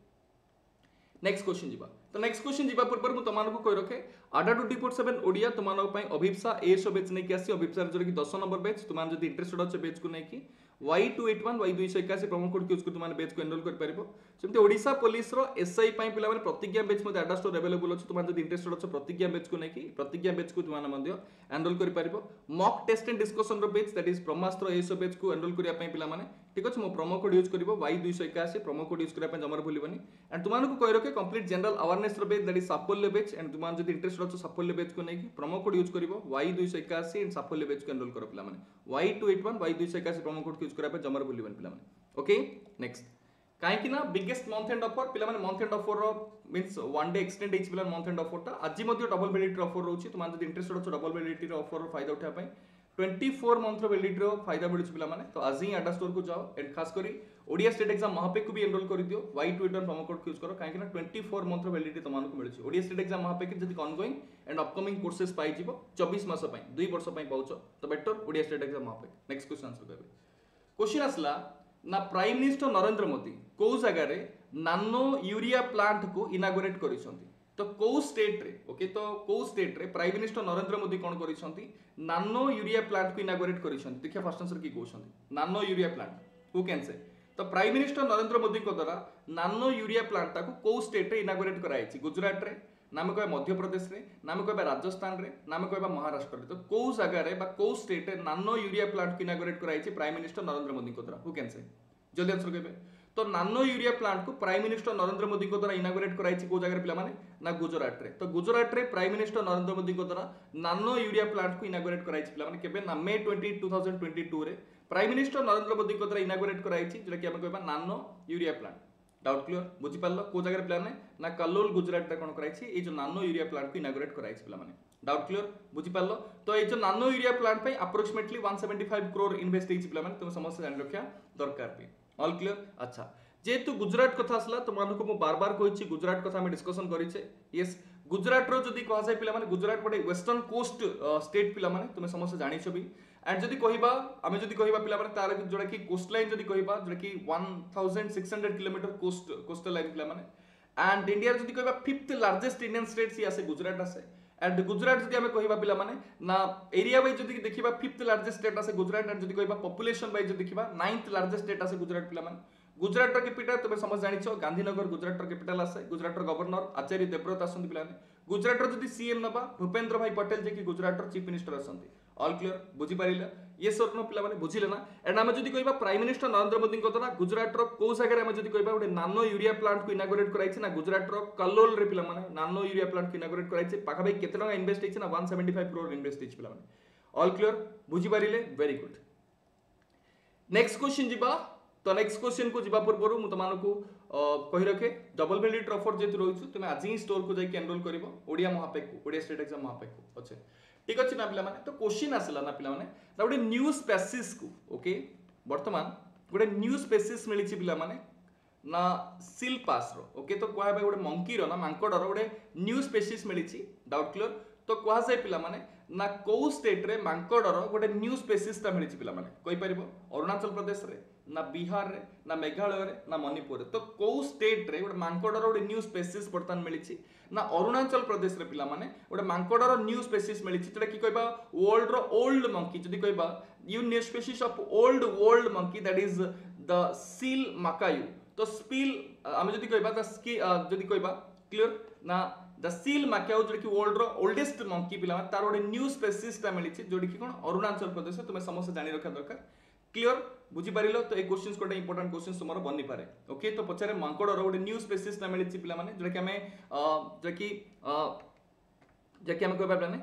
नेक्स्ट क्वेश्चन जीवा तो नेक्स्ट क्वेश्चन जीवा पूर्व मु तमानको कहि रखे आडा टू फोर सेवन ओडिया तुमानो पई अभिप्सा एसो बेच नै कि आसी अभिप्सा जो कि दस नंबर बेच तुमान जदी इंटरेस्टेड अछि बेच को नै कि Y two eight one Y two one एकासी प्रोमो कोड यूज कर तुमान बेच को एनरोल कर परिबो सेमते ओडिसा पुलिस रो एसआई पई पिला माने प्रतिज्ञा बेच मध्ये आडा स्टोर अवेलेबल अछि तुमान जदी इंटरेस्टेड अछि प्रतिज्ञा बेच को नै कि प्रतिज्ञा बेच को तुमान मध्ये एनरोल कर परिबो मॉक टेस्ट एंड डिस्कशन रो बेच दैट इज ब्रह्मास्त्र एसो बेच को एनरोल करिया पई पिला माने ठीक अछि मो प्रोमो कोड यूज करबो वाई टू वन एकासी प्रोमो कोड यूज करिया पई जमर भूलिबनी एंड तुमानको कहि रखे complete general awareness row batch that is साफल्य बेच एंड तुमान जदी इंटरेस्टेड अछि साफल्य बेच को नै कि प्रोमो कोड यूज करबो वाई टू वन एकासी एंड साफल्य बेच को एनरोल करो पिला माने Y two eight one Y two one एकासी प्रोमो कोड यूज करिया पई जमर भूलिबनी पिला माने ओके नेक्स्ट काहे कि ना बिगेस्ट मंथ एंड ऑफर पिला माने मंथ एंड ऑफर रो मींस वन डे एक्सटेंड एच पिला मंथ एंड ऑफर ता आज मध्ये डबल वैलिडिटी ऑफर रहउची तुमान जदी इंटरेस्टेड अछि डबल वैलिडिटी रो ऑफर रो फायदा उठा पई चौबीस मंथ रो वैलिडिटी रो फायदा मिलुछ पिला माने तो आज ही आडा स्टोर को जाओ एंड खास करी ओडिया स्टेट एग्जाम महापेक को भी एनरोल कर दियो Y two eight one promo code use करो काहे कि ना चौबीस मंथ रो वैलिडिटी तुमानको मिलुछ ओडिया स्टेट एग्जाम महापेक जदी ऑनगोइंग एंड अपकमिंग कोर्सेस पाई जिवो चौबीस मास पई दो वर्ष पई पाउछो तो better Odia state exam Mahapack next question answer करबे क्वेश्चन आसला ना प्राइम मिनिस्टर नरेंद्र मोदी को जगह रे नानो यूरिया प्लांट को इनागोरेट करिसंती तो को स्टेट रे ओके तो को स्टेट रे प्राइम मिनिस्टर नरेंद्र मोदी कोन करिसंती नानो यूरिया प्लांट को इनागोरेट करिसंती देखिया फर्स्ट आंसर की कहउसंती नानो यूरिया प्लांट हु कैन से तो प्राइम मिनिस्टर नरेंद्र मोदी को द्वारा नानो यूरिया प्लांट को को स्टेट रे इनागोरेट कराई छि गुजरात रे नाम कहबा मध्य प्रदेश रे नाम कहबा राजस्थान रे नाम कहबा महाराष्ट्र रे तो को जगह रे बा को स्टेट रे नानो यूरिया प्लांट को इनागोरेट कराई छि प्राइम मिनिस्टर नरेंद्र मोदी को द्वारा हु कैन से जल्दी आंसर कहबे तो नानो यूरिया प्लांट को प्राइम मिनिस्टर नरेंद्र मोदी को द्वारा इनागोरेट कराई छि को जगह रे पिला माने ना गुजरात रे तो गुजरात रे प्राइम मिनिस्टर नरेंद्र मोदी को द्वारा नानो यूरिया प्लांट को इनागोरेट कराई छि पिला माने केबे ना May twenty two thousand twenty two रे प्राइम मिनिस्टर नरेंद्र मोदी को द्वारा इनागोरेट कराई छि जेटा कि हम कहबा नानो यूरिया प्लांट डाउट क्लियर बुझी पारलो को जगह रे पिला ने ना कल्लोल गुजरात रे कोन कराई छि ए जो नानो यूरिया प्लांट को इनागोरेट कराई छि पिला माने डाउट क्लियर बुझी पारलो तो ए जो नानो यूरिया प्लांट पे approximately one seventy five crore invest छि पिला माने तुम समस्त जान रखिया दरकार पे ऑल क्लियर अच्छा जेतु गुजरात कथा आसला तो मानको मु बार बार कहिछि गुजरात कथा हम डिस्कशन करिछे यस गुजरात रो जदी कहै छै पिला माने गुजरात गोटे वेस्टर्न कोस्ट स्टेट पिला माने तुमे समस्त जानिछो भी एंड जदी कहिबा आमे जदी कहिबा पिला माने तार जोडा कि कोस्ट लाइन जदी कहिबा जोडा कि one thousand six hundred kilometre coast coastal line पिला माने एंड इंडिया जदी कहिबा फिफ्थ लार्जेस्ट इंडियन स्टेट सी आसे गुजरात आसे एंड गुजरात जदी आमे कहिबा पिला माने ना एरिया वाइज जदी देखिबा फिफ्थ लार्जेस्ट स्टेट आसे गुजरात एंड जदी कहिबा पॉपुलेशन वाइज जदी देखिबा नाइन्थ लार्जेस्ट स्टेट आसे गुजरात पिला माने गुजरात कैपिटल तुम समझ जानिछो गांधीनगर गुजरात कैपिटल आसे गुजरात गवर्नर आचार्य देवव्रत आसंती पिलाने गुजरात जदी सीएम नबा भूपेंद्र भाई पटेल जे कि गुजरात चीफ मिनिस्टर आसंती ऑल क्लियर बुझी पारिला ये सरनो पिला माने बुझिले ना एंड हम जदी कहबा प्राइम मिनिस्टर नरेंद्र मोदी को द्वारा गुजरात रो को जगह रे हम जदी कहबा गोटे नानो यूरिया प्लांट को इनागोरेट कराई छै ना गुजरात रो कल्लोल रे पिला माने नानो यूरिया प्लांट को इनागोरेट कराई छै पाखा भाई केते टका इन्वेस्ट छै ना one seventy five crore invest छै पिला माने ऑल क्लियर बुझी पारिले वेरी गुड नेक्स्ट क्वेश्चन जिबा तो नेक्स्ट क्वेश्चन को जीवा पूर्व मु तुमको कहि रखे डबल वैलिडिटी ऑफर जेतु रहिछु तुमे आज ही स्टोर को जाई एनरोल करिवो ओडिया महापेक को ओडिया स्टेट एग्जाम महापेक को अच्छे ठीक अछि ना पिला माने तो क्वेश्चन आसला ना पिला माने ना गोटे न्यू स्पेसिस को ओके वर्तमान गोटे न्यू स्पेसिस मिली छि पिला माने ना सिल पास रो ओके तो कोहा बे गोटे मंकी रो ना मांकड़ रो गोटे न्यू स्पेसिस मिली छि डाउट क्लियर तो कोहा से पिला माने ना को स्टेट रे मांकड़र गोटे न्यू स्पेसीस टा मिली पिला माने कोइ परिबो अरुणाचल प्रदेश रे ना बिहार रे ना मेघालय रे ना मणिपुर रे तो को स्टेट रे गोटे मांकड़र गोटे न्यू स्पेसीस बर्तमान मिली ना अरुणाचल प्रदेश रे पिला माने गोटे मांकड़र न्यू स्पेसीस मिली जोटा कि कहबा वर्ल्ड रो ओल्ड मंकी जदी कहबा you new species of old world monkey that is the Sela macaque तो स्पील आमे जदी कहबा द जदी कहबा क्लियर ना द सील माकायू जो कि वर्ल्ड रो ओल्डेस्ट मंकी पिला तार गोटे न्यू स्पेसीस टा मिली जोडी कि कोन अरुणाचल प्रदेश तुमे समस्त जानि रखा दरकार क्लियर बुझी पारिलो तो ए क्वेश्चंस कोटा इंपोर्टेंट क्वेश्चंस तुमरो बनि पारे ओके तो पछारे मांकड़ रो गोटे न्यू स्पेसीस टा मिली पिला माने जोटा कि हमें जो कि जे कि हम कहबा प्लाने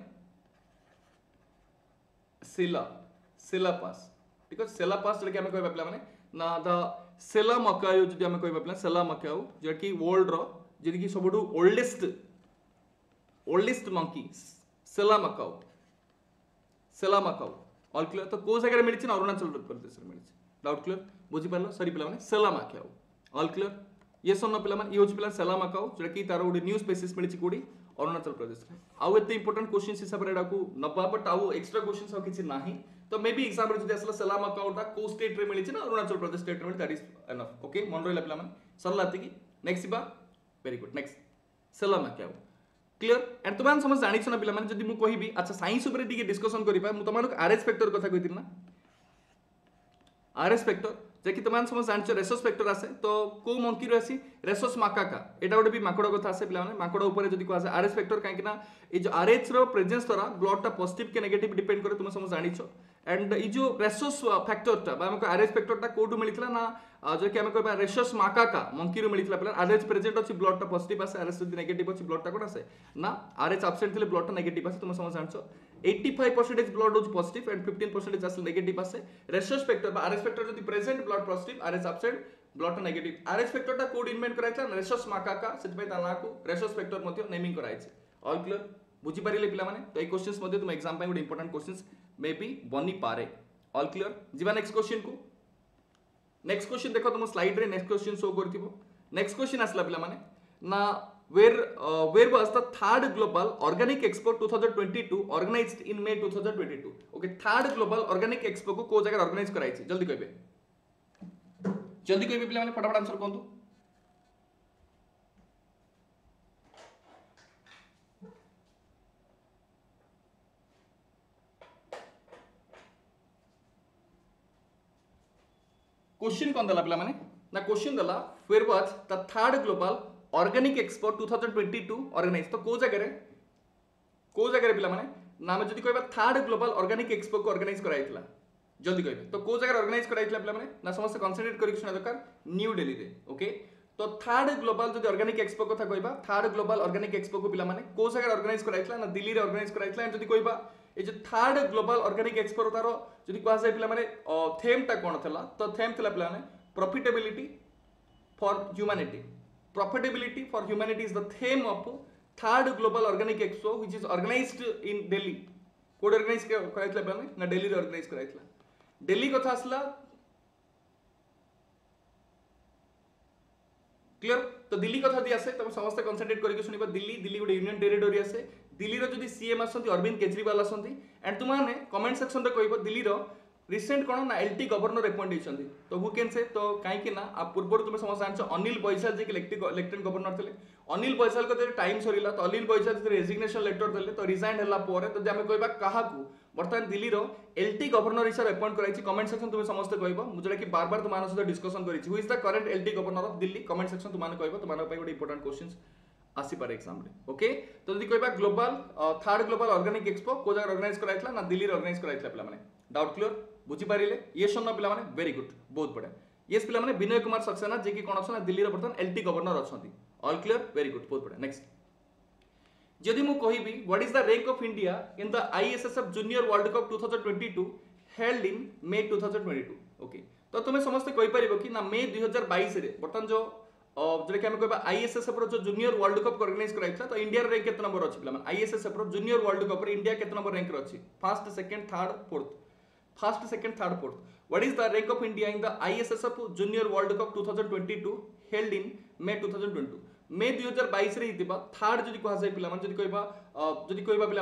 सिला सिला पास ठीक है सिला पास जोटा कि हम कहबा प्ला माने ना द सेला मकायू जदी हम कहबा प्ला सेला मकायू जो कि वर्ल्ड रो जदी कि सबडू oldest oldest monkey Sela macaque Sela macaque all clear तो को जगह मिली ना अरुणाचल प्रदेश में मिली डाउट क्लियर बुझी पारलो सॉरी पिला माने सेला मकाऊ ऑल क्लियर ये सन पिला माने ये होच पिला सेला मकाऊ जोटा कि तार गोटे न्यू स्पेसीस मिली कोडी अरुणाचल प्रदेश में आउ एते इंपोर्टेंट क्वेश्चंस हिसाब रे डाकू नबा बट आउ एक्स्ट्रा क्वेश्चंस आ किछि नाही तो मे बी एग्जाम रे जदी असला सेला मकाऊ ता को स्टेट रे मिली ना अरुणाचल प्रदेश स्टेट रे मिली दैट इज एनफ ओके मन रहिला पिला माने सरला की नेक्स्ट बा very good next Sela macaque clear and तुम समझ जानी ना पिला जब मुझे कहबी अच्छा साइंस ऊपर टिके डिस्कशन करिपा मु तुम आरएस फैक्टर कथा कहितिन ना आरएस फैक्टर जे कि तुम समझ जानिछ रेसस फैक्टर आसे तो को मंकी रो आसी रेसस माकाका एटा गोटे भी माकड़ कथा आसे पिला माने माकड़ ऊपर जदी को आसे आरएस फैक्टर काहे कि ना ए जो आरएच रो प्रेजेंस द्वारा ब्लड टा पॉजिटिव के नेगेटिव डिपेंड करे तुम समझ जानिछ एंड ई जो रेसस फैक्टर टा बा हमको आरएच फैक्टर टा कोडू मिलितला ना जो कि हम कहबा रेसस माकाका मंकी रो मिलितला पिला आरएच प्रेजेंट अछि ब्लड टा पॉजिटिव आसे आरएच जदी नेगेटिव अछि ब्लड टा कोन आसे ना आरएच एब्सेंट थिले ब्लड टा नेगेटिव आसे तुम समझ जानिछ eighty-five percent ब्लड होज पॉजिटिव एंड fifteen percent आसे नेगेटिव आसे रेसस फैक्टर बा आरएच फैक्टर जदी present blood positive RH absent blood टा नेगेटिव आरएच फैक्टर टा कोड इन्वेंट कराइतला रेसस माकाका सेत पय ता ना को रेसस फैक्टर मध्ये नेमिंग कराइछ ऑल क्लियर बुझी पारिले पिला माने तो ए क्वेश्चंस मध्ये तुम एग्जाम पय गुड इंपोर्टेंट क्वेश्चंस मे बी बनी पारे ऑल क्लियर जीवा नेक्स्ट क्वेश्चन को नेक्स्ट क्वेश्चन देखो तुम स्लाइड रे नेक्स्ट क्वेश्चन शो करथिबो नेक्स्ट क्वेश्चन आसला पिला माने ना where uh, where was the third global organic expo twenty twenty-two organized in May twenty twenty-two okay third global organic expo को को जगह ऑर्गेनाइज कराई छी जल्दी कहबे जल्दी कहबे पिला माने फटाफट आंसर कोंतु क्वेश्चन कौन दला पिला माने ना क्वेश्चन दला where was the third global organic expo twenty twenty-two organize तो को जगह रे को जगह रे पिला माने नाम जदी कहबा थर्ड ग्लोबल ऑर्गेनिक एक्सपो को ऑर्गेनाइज कराइतला जल्दी कहबे तो को जगह ऑर्गेनाइज कराइतला पिला माने ना समस्त कंसंट्रेट करि सुना दरकार न्यू दिल्ली रे ओके तो थर्ड ग्लोबल जदी ऑर्गेनिक एक्सपो कथा कहबा थर्ड ग्लोबल ऑर्गेनिक एक्सपो को पिला माने को जगह ऑर्गेनाइज कराइतला ना दिल्ली रे ऑर्गेनाइज कराइतला एंड जदी कहबा ए जो थर्ड ग्लोबल ऑर्गेनिक एक्सपो रो तारो जदी कहआ जाय पिला माने थेम ता कोन थला तो थेम थला पिला माने profitability for humanity profitability for humanity is the theme of third global organic expo which is organized in Delhi कोड ऑर्गेनाइज कराइतला प्लान ना दिल्ली रे ऑर्गेनाइज कराइतला दिल्ली कथा आसला क्लियर तो दिल्ली कथा दी आसे तुम समस्त कंसंट्रेट करके सुनिबा दिल्ली दिल्ली गोटे यूनियन टेरिटोरी आसे दिल्ली रो जदी सीएम आसंती अरविंद केजरीवाल आसंती एंड तुम माने कमेंट सेक्शन रे कहबो दिल्ली रो रिसेंट कोन ना एलटी गवर्नर अपॉइंट होइछंती तो हु कैन से तो काहे कि ना आ पूर्व तुम समझ जानछ अनिल बैसाल जे कि इलेक्टेड गवर्नर थिले अनिल बैसाल को टाइम सरीला तो अनिल बैसाल जे रेजिग्नेशन लेटर देले तो रिजाइन हला पोरे तो जे हम कहबा काहा को वर्तमान दिल्ली रो एलटी गवर्नर हिसाब अपॉइंट कराइछि कमेंट सेक्शन तुम समस्त कहबो मुजरा कि बार बार तुमान सहित डिस्कशन करिछि who is the current LT governor of Delhi comment section तुमान कहबो तुमान पय गोटे इंपोर्टेंट क्वेश्चंस आसी पारे एग्जाम रे ओके तो जदी कहबा global third global organic expo को जगह ऑर्गेनाइज कराइतला ना दिल्ली रे ऑर्गेनाइज कराइतला पिला माने डाउट क्लियर बुझी पारिले ये सुनना पिला माने वेरी गुड बहुत बढ़िया यस पिला माने विनय कुमार सक्सेना जे कि कोन अछन दिल्ली रे वर्तमान एलटी गवर्नर अछंती ऑल क्लियर वेरी गुड बहुत बढ़िया नेक्स्ट जदि मु कहिबी what is the rank of India in the ISSF junior world cup twenty twenty-two held in May twenty twenty-two okay तो तुमे समस्त कहि परिबो कि ना मे twenty twenty-two रे वर्तमान जो जेटा कि हम कहबा आईएसएसएफ रो जो जूनियर वर्ल्ड कप ऑर्गेनाइज कराइतला तो इंडिया रे रैंक केते नंबर अछि पिला माने आईएसएसएफ रो जूनियर वर्ल्ड कप रे इंडिया केते नंबर रैंक रो अछि first second third fourth first second third fourth what is the rank of India in the ISSF junior world cup twenty twenty-two held in May twenty twenty-two May twenty twenty-two रे हितिबा थर्ड जदि कहै जाय पिला माने जदि कहबा जदि कहबा पिला माने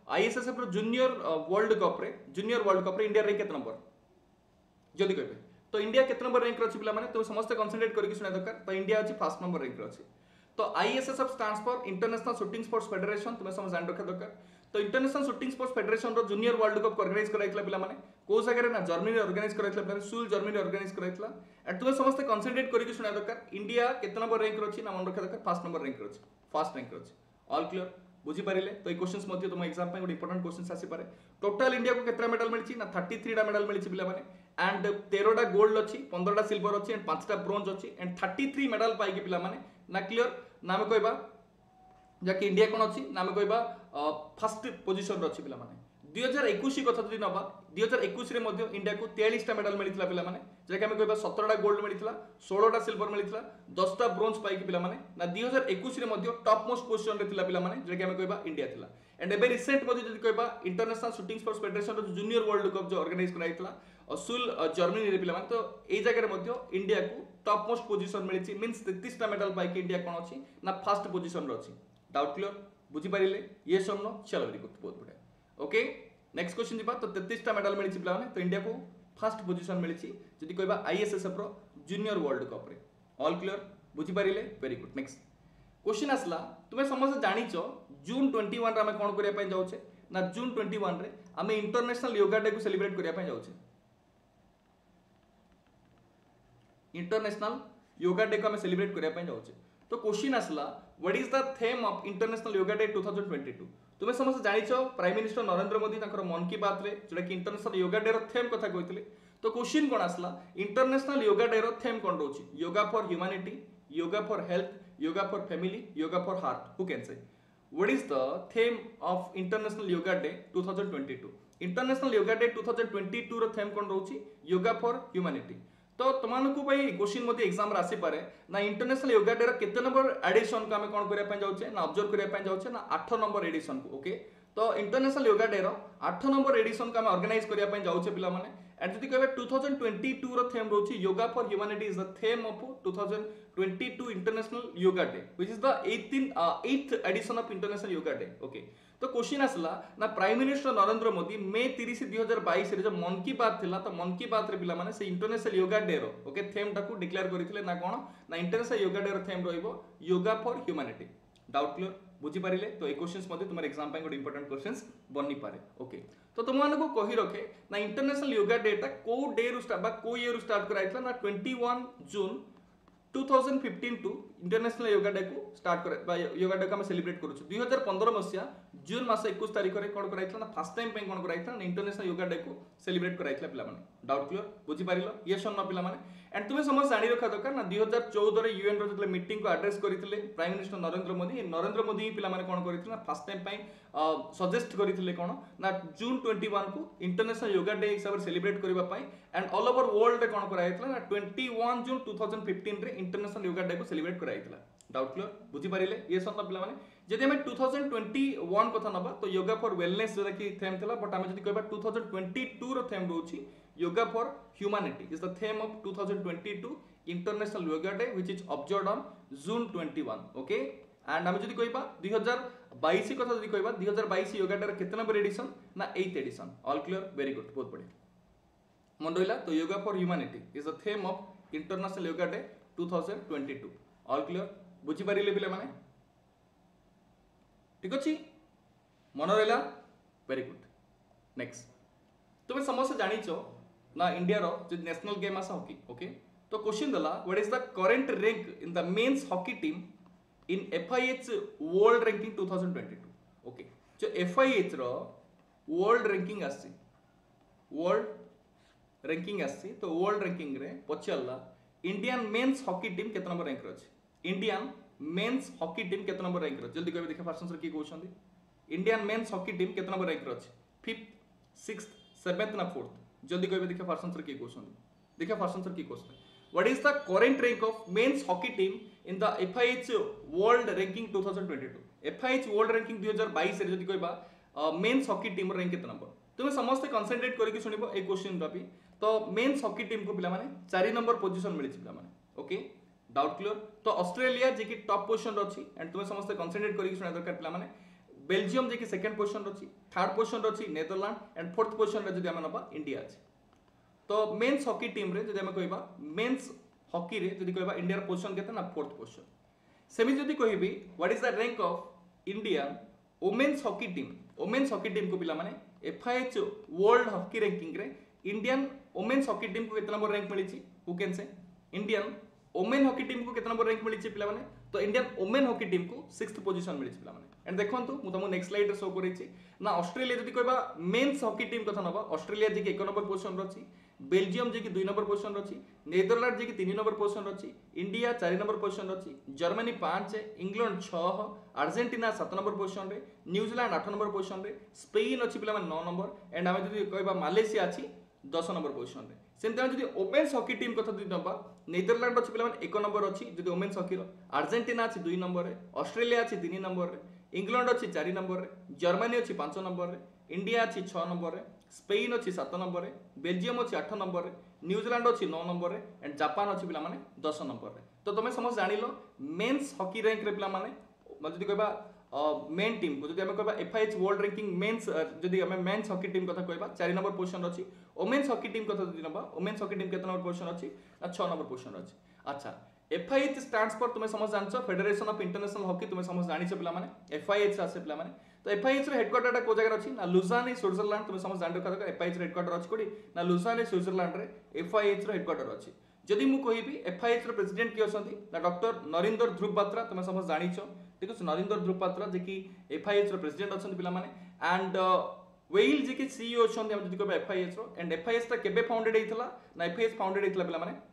आईएसएसएफ रो जूनियर वर्ल्ड कप रे जूनियर वर्ल्ड कप रे इंडिया रैंक केते नंबर जल्दी कहबे तो इंडिया केते नंबर रैंक रे अछि पिला माने तो समस्त कंसंट्रेट करके सुना दरकार तो इंडिया अछि फर्स्ट नंबर रैंक रे अछि तो ISSF stands for international shooting sports federation तुम समझ जान रखा दरकार तो इंटरनेशनल शूटिंग स्पोर्ट्स फेडरेशन रो जूनियर वर्ल्ड कप ऑर्गेनाइज कराइतला पिला माने को जगह रे ना जर्मनी ऑर्गेनाइज कराइतला पिला सुल जर्मनी ऑर्गेनाइज कराइतला एंड तुम समस्त कंसंट्रेट करके सुना दरकार इंडिया केते नंबर रैंक रे अछि ना मन रखा दरकार फर्स्ट नंबर रैंक रे अछि फर्स्ट रैंक रे अछि ऑल क्लियर बुझी पारिले तो ये क्वेश्चंस मध्ये तुम एग्जाम पे गुड इंपोर्टेंट क्वेश्चंस आसी पारे टोटल इंडिया को केतरा मेडल मिलची ना तैंतीस टा मेडल मिलची पिला माने एंड तेरह टा गोल्ड अछि पंद्रह टा सिल्वर अछि एंड पांच टा ब्रोंज अछि एंड तैंतीस मेडल पाई के पिला माने ना क्लियर नाम कहबा जाकि इंडिया कोन अछि नाम कहबा फर्स्ट पोजीशन रे अछि पिला माने दो हज़ार इक्कीस कथा जदि नबा दो हज़ार इक्कीस रे मध्ये इंडिया को तैंतालीस टा मेडल मिलितला पिला माने जेका हम कहबा सत्रह टा गोल्ड मिलितला सोलह टा सिल्वर मिलितला दस टा ब्रोंज पाई के पिला माने ना दो हज़ार इक्कीस रे मध्ये टॉप मोस्ट पोजीशन रे थिला पिला माने जेका हम कहबा इंडिया थिला एंड एबे रिसेंट मध्ये जदि कहबा इंटरनेशनल शूटिंग स्पोर्ट्स फेडरेशन रो जूनियर वर्ल्ड कप जो ऑर्गेनाइज कराइतला सुल जर्मनी रे पिला माने तो ए जगह रे मध्ये इंडिया को टॉप मोस्ट पोजीशन मिलिछि मींस तैंतीस टा मेडल पाई के इंडिया कोन अछि ना फर्स्ट पोजीशन रे अछि डाउट क्लियर बुझी पारिले ये समनो चलो वेरी गुड बहुत बढ़िया ओके नेक्स्ट क्वेश्चन दिबा तो तैंतीस टा मेडल मिलिछि पिला माने तो इंडिया को फर्स्ट पोजीशन मिलिछि जदि कहबा आईएसएसएफ रो जूनियर वर्ल्ड कप रे ऑल क्लियर बुझी पारिले वेरी गुड नेक्स्ट क्वेश्चन आसला तुमे समस्त जानिचो जून इक्कीस रे हम कोन करिया पय जाउछे ना जून इक्कीस रे हम इंटरनेशनल योगा डे को सेलिब्रेट करिया पय जाउछे इंटरनेशनल योगा डे को हम सेलिब्रेट करिया पय जाउछे तो क्वेश्चन आसला what is the theme of international yoga day दो हज़ार बाईस तुमे समस्त जानिचो प्राइम मिनिस्टर नरेंद्र मोदी ताकर मन की बात रे जेटा कि इंटरनेशनल योगा डे रो थीम कथा कहितले तो क्वेश्चन कोन आसला इंटरनेशनल योगा डे रो थीम कोन रोची yoga for humanity yoga for health yoga for family yoga for heart who can say what is the theme of international yoga day दो हज़ार बाईस इंटरनेशनल योगा डे दो हज़ार बाईस रो थीम कोन रोची योगा फॉर ह्यूमैनिटी तो तुमको भाई क्वेश्चन मध्ये एग्जाम रे आसी पारे ना इंटरनेशनल योगा डे रो केते नंबर एडिशन को हम कोन करिया पय जाउछे ना ऑब्जर्व करिया पय जाउछे ना आठ नंबर एडिशन को ओके तो इंटरनेशनल योगा डे रो आठ नंबर एडिशन को हम ऑर्गेनाइज करिया पय जाउछे पिला माने एंड जदि कहबे दो हज़ार बाईस रो थीम रोची yoga for humanity is the theme of दो हज़ार बाईस international yoga day which is the eighth edition of international yoga day okay तो क्वेश्चन आसला ना प्राइम मिनिस्टर नरेंद्र मोदी मई तीस दो हज़ार बाईस रे जो मन की बात थिला तो मन की बात रे पिला माने से इंटरनेशनल योगा डे रो ओके थीम टाकू डिक्लेयर करिथिले ना कोन ना इंटरनेशनल योगा डे रो थीम रहइबो yoga for humanity doubt clear बुझी पारिले तो ए क्वेश्चंस मध्ये तुम्हारे एग्जाम पे गुड इंपोर्टेंट क्वेश्चंस बन्नी पारे ओके तो तुम मानको कहि रखे ना इंटरनेशनल योगा डे टा को डे रु स्टार्ट बा को ईयर रु स्टार्ट कराइतला ना इक्कीस जून दो हज़ार पंद्रह टू इंटरनेशनल योगा डे को स्टार्ट कर बा योगा डे को हम सेलिब्रेट करू दो हज़ार पंद्रह मसिया जून मास इक्कीस तारिख रे कोन कराइतला ना फर्स्ट टाइम पे कोन कराइतला ना इंटरनेशनल योगा डे को सेलिब्रेट कराइतला पिला माने डाउट क्लियर बुझी पारिलो यस और नो पिला माने एंड तुमे समझ जानि रखा दरकार ना दो हज़ार चौदह रे यूएन रो जतले मीटिंग को एड्रेस करितले प्राइम मिनिस्टर नरेंद्र मोदी नरेंद्र मोदी पिला माने कोन करितले ना फर्स्ट टाइम पे सजेस्ट करितले कोन ना जून इक्कीस को इंटरनेशनल योगा डे हिसाब से सेलिब्रेट करबा पई एंड ऑल ओवर वर्ल्ड रे कोन कराइतला ना इक्कीस जून दो हज़ार पंद्रह रे इंटरनेशनल योगा डे को सेलिब्रेट कराइतला डाउट क्लियर बुझी पारिले ये सब पिला माने जदि हम दो हज़ार इक्कीस कथा नबा तो योगा फॉर वेलनेस जरा कि थीम थिला बट हम जदि कहबा दो हज़ार बाईस रो थीम रोची yoga for humanity is the theme of दो हज़ार बाईस international yoga day which is observed on June इक्कीस ओके एंड हम जदि कहबा दो हज़ार बाईस कथा जदि कहबा दो हज़ार बाईस योगा डे रो केते नंबर एडिशन ना eight edition all clear very good बहुत बढ़िया मन रहिला तो yoga for humanity is the theme of international yoga day दो हज़ार बाईस ऑल क्लियर बुझी पारिले पिला माने ठीक अछि मन रहिला वेरी गुड नेक्स्ट तुमे समस्त जानिचो ना इंडिया रो जे नेशनल गेम आसा हॉकी ओके तो क्वेश्चन दला what is the current rank in the men's hockey team in FIH world ranking दो हज़ार बाईस ओके जो एफआईएच रो वर्ल्ड रैंकिंग आसी वर्ल्ड रैंकिंग आसी तो वर्ल्ड रैंकिंग रे पछल्ला इंडियन मेंस हॉकी टीम केते नंबर रैंक रे अछि इंडियन मेंस हॉकी टीम केते नंबर रैंक रे जल्दी कहबे देखा फर्स्ट आंसर की कहउछंदी इंडियन मेंस हॉकी टीम केते नंबर रैंक रे अछि फिफ्थ सिक्स्थ सेवेंथ ना फोर्थ जल्दी कहबे देखा फर्स्ट आंसर की कहउछंदी देखा फर्स्ट आंसर की question what is the current rank of men's hockey team in the FIH world ranking दो हज़ार बाईस एफआईएच वर्ल्ड रैंकिंग दो हज़ार बाईस रे जल्दी कहबा मेंस हॉकी टीम रैंक केते नंबर तुमे समस्त कंसंट्रेट करके सुनिबो ए क्वेश्चन बापी तो मेंस हॉकी टीम को पिला माने चार नंबर पोजीशन मिली पिला माने ओके डाउट क्लियर तो ऑस्ट्रेलिया जे कि टॉप पोजीशन रो अछि एंड तुमे समस्त कंसंट्रेट करके सुना दरकार पिला माने बेल्जियम जे कि सेकंड पोजीशन रछि थर्ड पोजीशन रछि नेदरलैंड एंड फोर्थ पोजीशन रे जदि हम नबा इंडिया अछि तो मेंस हॉकी टीम रे जदि हम कहबा मेंस हॉकी रे जदि कहबा इंडिया रो पोजीशन केते ना फोर्थ पोजीशन सेमी जदि कहबी what is the rank of Indian women's hockey team women's hockey team को पिला माने एफआईएच वर्ल्ड हॉकी रैंकिंग रे इंडियन वुमेन्स हॉकी टीम को केते नंबर रैंक मिलिछि who can say Indian women hockey team को केते नंबर रैंक मिलिछि पिला माने तो इंडियन वुमेन हॉकी टीम को सिक्स्थ पोजीशन मिलिछि पिला माने एंड देखंतु मु तुमको नेक्स्ट स्लाइड रे शो करिछि ना ऑस्ट्रेलिया जदि कहबा मेंस हॉकी टीम कथा नबा ऑस्ट्रेलिया जे कि एक नंबर पोजीशन रछि बेल्जियम जे कि दुई नंबर पोजीशन रछि नेदरलैंड जे कि तीन नंबर पोजीशन रछि इंडिया चार नंबर पोजीशन रछि जर्मनी पाँच इंग्लैंड छह अर्जेंटीना सात नंबर पोजीशन रे न्यूजीलैंड आठ नंबर पोजीशन रे स्पेन अछि पिला माने नौ नंबर एंड आमे जदि कहबा मालयेशिया अछि दस नंबर पोजीशन रे सेमते जदि वुमेन्स हॉकी टीम कथा जदि नबा नेदरलैंड अछि पिला माने एक नंबर अछि जदि वुमेन्स हॉकी रो अर्जेंटीना अछि दुई नंबर रे ऑस्ट्रेलिया अछि तीन नंबर रे इंग्लैंड अछि चार नंबर रे जर्मनी अछि पाँच नंबर रे इंडिया अछि छह नंबर रे स्पेन अछि सात नंबर रे बेल्जियम अछि आठ नंबर रे न्यूजीलैंड अछि नौ नंबर रे एंड जापान अछि पिला माने दस नंबर रे तो तुमे समझ जानिलो मेंस हॉकी रैंक रे पिला माने जदि कहबा मेन टीम को जदि हम कहबा एफआईएच वर्ल्ड रैंकिंग मेंस जदि हम मेंस हॉकी टीम कथा कहबा चार नंबर पोजीशन अछि वुमेन्स हॉकी टीम कथा जदि नबा वुमेन्स हॉकी टीम केते नंबर पोजीशन अछि ना छह नंबर पोजीशन अछि अच्छा एफआईएच स्टैंड्स फॉर तुमे समझ जानछो फेडरेशन ऑफ इंटरनेशनल हॉकी तुमे समझ जानिछो पिला माने एफआईएच आसे पिला माने तो एफआईएच रे हेडक्वार्टर को जगह अछि ना लुजान स्विट्जरलैंड तुमे समझ जान रखा एफआईएच रे हेडक्वार्टर अछि कोडी ना लुजान स्विट्जरलैंड रे एफआईएच रे हेडक्वार्टर अछि जदि मु कहिबी एफआईएच रे प्रेसिडेंट कि असंती ना डॉक्टर नरेंद्र ध्रुव बात्रा तुमे समझ जानिछो ठीक अछि नरेंद्र ध्रुव बात्रा जे कि एफआईएच रे प्रेसिडेंट असंती पिला माने एंड वेल जे कि सीईओ असंती हम जदि कहबा एफआईएच रो एंड एफआईएच ता केबे फाउंडेड हेइतला ना एफआईएच फाउंडेड हेइतला पिला माने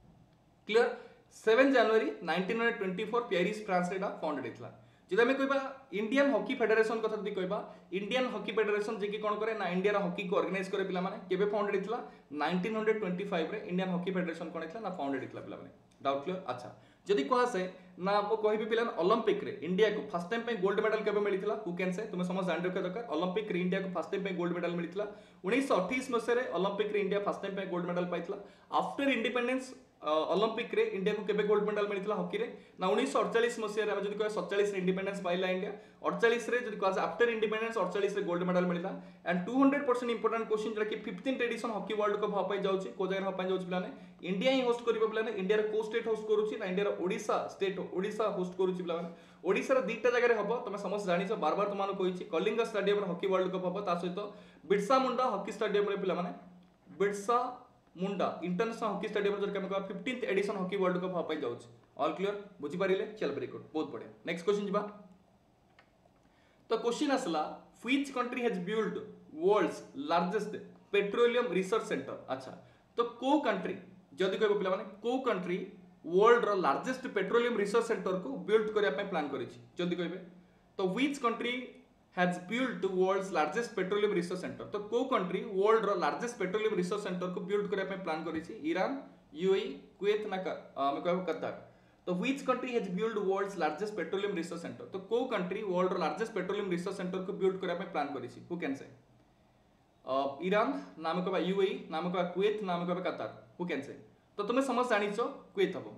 क्लियर सेवन जनवरी nineteen twenty four Paris France रे फाउंडेड हेइतला जदि हम कहबा इंडियन हॉकी फेडरेशन कथा जदि कहबा इंडियन हॉकी फेडरेशन जे कि कोन करे ना इंडिया रा हॉकी को ऑर्गेनाइज करे पिला माने केबे फाउंडेड हेइतला नाइंटीन ट्वेंटी फाइव रे इंडियन हॉकी फेडरेशन कोन हेइतला ना फाउंडेड हेइतला पिला माने डाउट क्लियर अच्छा जदि कहा से ना मो कहबी पिला ओलंपिक रे इंडिया को फर्स्ट टाइम पे गोल्ड मेडल केबे मिलितला हु कैन से तुमे समझ जान रखा दरकार ओलंपिक रे इंडिया को फर्स्ट टाइम पे गोल्ड मेडल मिलितला उन्नीस सौ अट्ठाईस मसे रे ओलंपिक रे इंडिया फर्स्ट टाइम पे गोल्ड मेडल पाइतला आफ्टर इंडिपेंडेंस ओलंपिक रे इंडिया को केबे गोल्ड मेडल मिलितला हॉकी रे ना उन्नीस सौ अड़तालीस मसे रे जदि कह सैंतालीस रे इंडिपेंडेंस पाइला इंडिया अड़तालीस रे जदि कह आफ्टर इंडिपेंडेंस अड़तालीस रे गोल्ड मेडल मिलिला and two hundred percent important question जडा कि fifteenth edition hockey world cup होपाई जाउची को जगह होपाई जाउची पिलाने इंडिया ही होस्ट करिबो पिलाने इंडिया रे को स्टेट होस्ट करूची ना इंडिया रे ओडिसा स्टेट ओडिसा होस्ट करूची पिलाने ओडिसा रे दीटा जगह रे हबो तमे समझ जानिछो बार बार तुमानो कहिछि कलिंग स्टेडियम रे हॉकी वर्ल्ड कप हबो ता सहित बिरसा मुंडा हॉकी स्टेडियम रे पिलाने Birsa Munda international hockey stadium जो हम fifteenth edition hockey world cup होपाई जाउछ ऑल क्लियर बुझी पारिले चल वेरी गुड बहुत बढ़िया नेक्स्ट क्वेश्चन जिबा तो क्वेश्चन आसला which country has build world's largest petroleum research centre अच्छा तो को कंट्री जदि कहबो पिला माने को कंट्री वर्ल्ड रो लार्जेस्ट पेट्रोलियम रिसर्च सेंटर को बिल्ड करिया पे प्लान करिछि जदि कहबे तो which country has built the world's largest petroleum research center तो को कंट्री वर्ल्ड रो लार्जेस्ट पेट्रोलियम रिसर्च सेंटर को बिल्ड करिया पे प्लान करिछि ईरान यूएई कुवैत ना का हम कहबो कतार तो which country has build world's largest petroleum research centre तो को कंट्री वर्ल्ड रो लार्जेस्ट पेट्रोलियम रिसर्च सेंटर को बिल्ड करिया पे प्लान करिछि हु कैन से ईरान नाम कहबा यूएई नाम कहबा कुवैत नाम कहबा कतार हु कैन से तो तुमे समझ जानिछो कुवैत हबो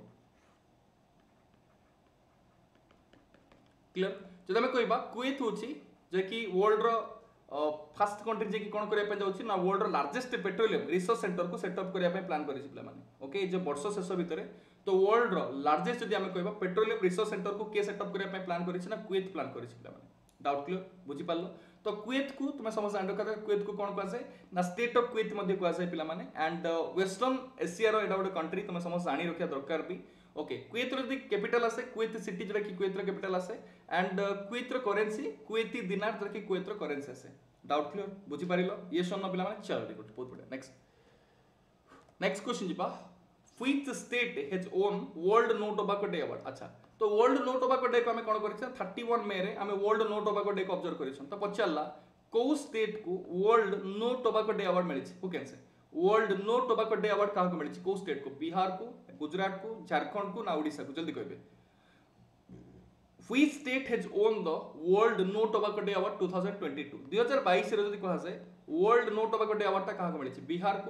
क्लियर जदि हम कहबा कुवैत होछि जे कि वर्ल्ड रो फर्स्ट कंट्री जे कि कोन करिया पे जाउछि ना वर्ल्ड रो लार्जेस्ट पेट्रोलियम रिसर्च सेंटर को सेटअप करिया पे प्लान करिछि पिला माने ओके जे वर्ष शेष भितरे तो वर्ल्ड रो लार्जेस्ट जदि हम कहबा पेट्रोलियम रिसर्च सेंटर को के सेटअप करिया पे प्लान करिछि ना कुवैत प्लान करिछि पिला माने डाउट क्लियर बुझि पालो तो कुवैत को तुमे समझ जान रखा कुवैत को कोन कहै ना स्टेट ऑफ कुवैत मध्ये कहै पिला माने एंड वेस्टर्न एशिया रो एडा ଗୋଟେ कंट्री तुमे समझ जानि रखिया दरकार भी ओके कुवैत रो दी कैपिटल आसे कुवैत सिटी जरा कि कुवैत रो कैपिटल आसे एंड कुवैत रो करेंसी कुवैती दिनार जरा कि कुवैत रो करेंसी आसे डाउट क्लियर बुझी पारिलो ये शोनो पिला माने चल गुड बहुत बढ़िया नेक्स्ट नेक्स्ट क्वेश्चन जिबा which state has won world no tobacco day award अच्छा तो वर्ल्ड नो टोबैको डे को हमें कोन करिछ थर्टी वन मे रे हमें वर्ल्ड नो टोबैको डे को ऑब्जर्व करिछ तो पछाला को स्टेट को world no tobacco day award मिलिछ who can say world no tobacco day award काहा को मिलिछ को स्टेट को बिहार को गुजरात को झारखंड को ना ओडिसा को जल्दी कहबे which state has won the world no tobacco day award twenty twenty two दो हज़ार बाईस रे जदी कहा से world no tobacco day award ता काहा को मिलिछ बिहार को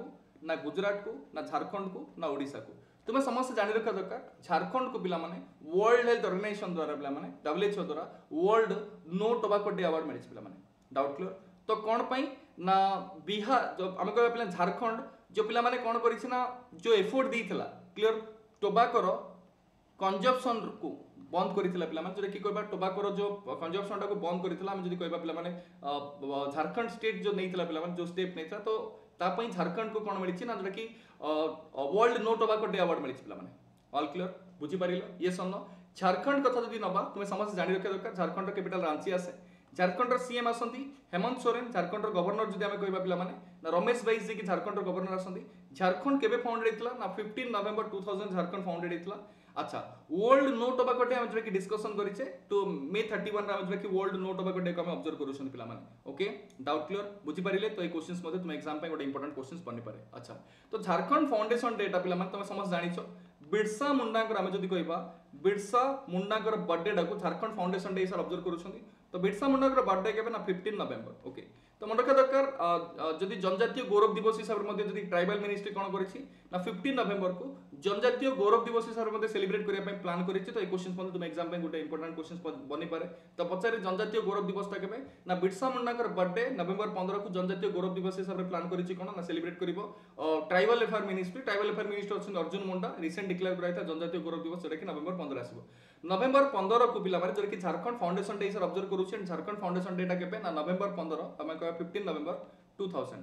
ना गुजरात को ना झारखंड को ना ओडिशा को तुम्हें समस्त जानी रखा दरकार झारखंड को पिला माने वर्ल्ड हेल्थ ऑर्गेनाइजेशन द्वारा पिला माने डब्ल्यूएचओ द्वारा world no tobacco day award मिली पिला माने डाउट क्लियर तो कौन पाई ना बिहार जो आम कह पिला झारखंड जो पिला माने कौन करिछि ना जो एफोर्ट देइथिला क्लियर टोबाकोर कंजप्शन को बंद करिथिला पिला माने जो कि कहबा टोबाकोर जो कंजप्शन टा को बंद करिथिला हम जदी कहबा पिला माने झारखंड स्टेट जो नैथिला पिला माने जो स्टेप नैथिला तो तापई झारखंड को कौन मिली ना जो कि world no tobacco day award मिली पिला माने ऑल क्लियर बुझी पारिलो ये सन्न झारखंड कथा जदी नबा तुमे समस्त जानि रखिया दरकार झारखंड कैपिटल रांची आसे झारखंड सीएम आसंती हेमंत सोरेन झारखंड गवर्नर जदी आमे कहबा पिला माने ना रमेश बैस जे कि झारखंड गवर्नर आसंती झारखंड केबे फाउंडेड हेतला ना fifteen November two thousand Jharkhand founded हेतला अच्छा वर्ल्ड नो टोबाको डे हम कि डिस्कशन करिचे तो मे थर्टी वन हम कि वर्ल्ड नो टोबाको डे को हम ऑब्जर्व करूछन पिला माने ओके डाउट क्लियर बुझी पारिले तो ए क्वेश्चंस मध्ये तुम एग्जाम पे गोटे इंपोर्टेंट क्वेश्चंस बनि पारे अच्छा तो झारखंड फाउंडेशन डेटा पिला माने तुम समझ जानिछो बिरसा मुंडा को हम जदी कहबा बिरसा मुंडा को बर्थडे डा को झारखंड फाउंडेशन डे सर ऑब्जर्व करूछन तो बिरसा मुंडा को बर्थडे केबे ना फिफ्टीन नवेम्बर ओके तो मन रखा दरकार जदि जनजातीय गौरव दिवस हिसाब रे मध्ये जदि ट्राइबल मिनिस्ट्री कोन करिछि ना फिफ्टीन नवेम्बर को जनजातीय गौरव दिवस हिसाब रे मध्ये सेलिब्रेट करिया पय प्लान करिछि तो ए क्वेश्चंस मध्ये तुम एग्जाम पे गुटे इंपोर्टेंट क्वेश्चंस बनि पारे तो पचारे जनजातीय गौरव दिवस ता केबे ना बिरसा मुंडा को बर्थडे नवेम्बर पंद्रह को जनजातीय गौरव दिवस हिसाब रे प्लान करिछि कोन ना सेलिब्रेट करिवो tribal affair ministry tribal affair minister अछन अर्जुन मुंडा रिसेंट डिक्लेयर कराइता जनजातीय गौरव दिवस जेटा कि नवेम्बर पंद्रह आसीबो नवेम्बर पंद्रह को पिला माने जो कि झारखंड फाउंडेशन डे सर ऑब्जर्व करूछि झारखंड फाउंडेशन डेटा केबे ना नवेम्बर पंद्रह हम कहबा fifteen November two thousand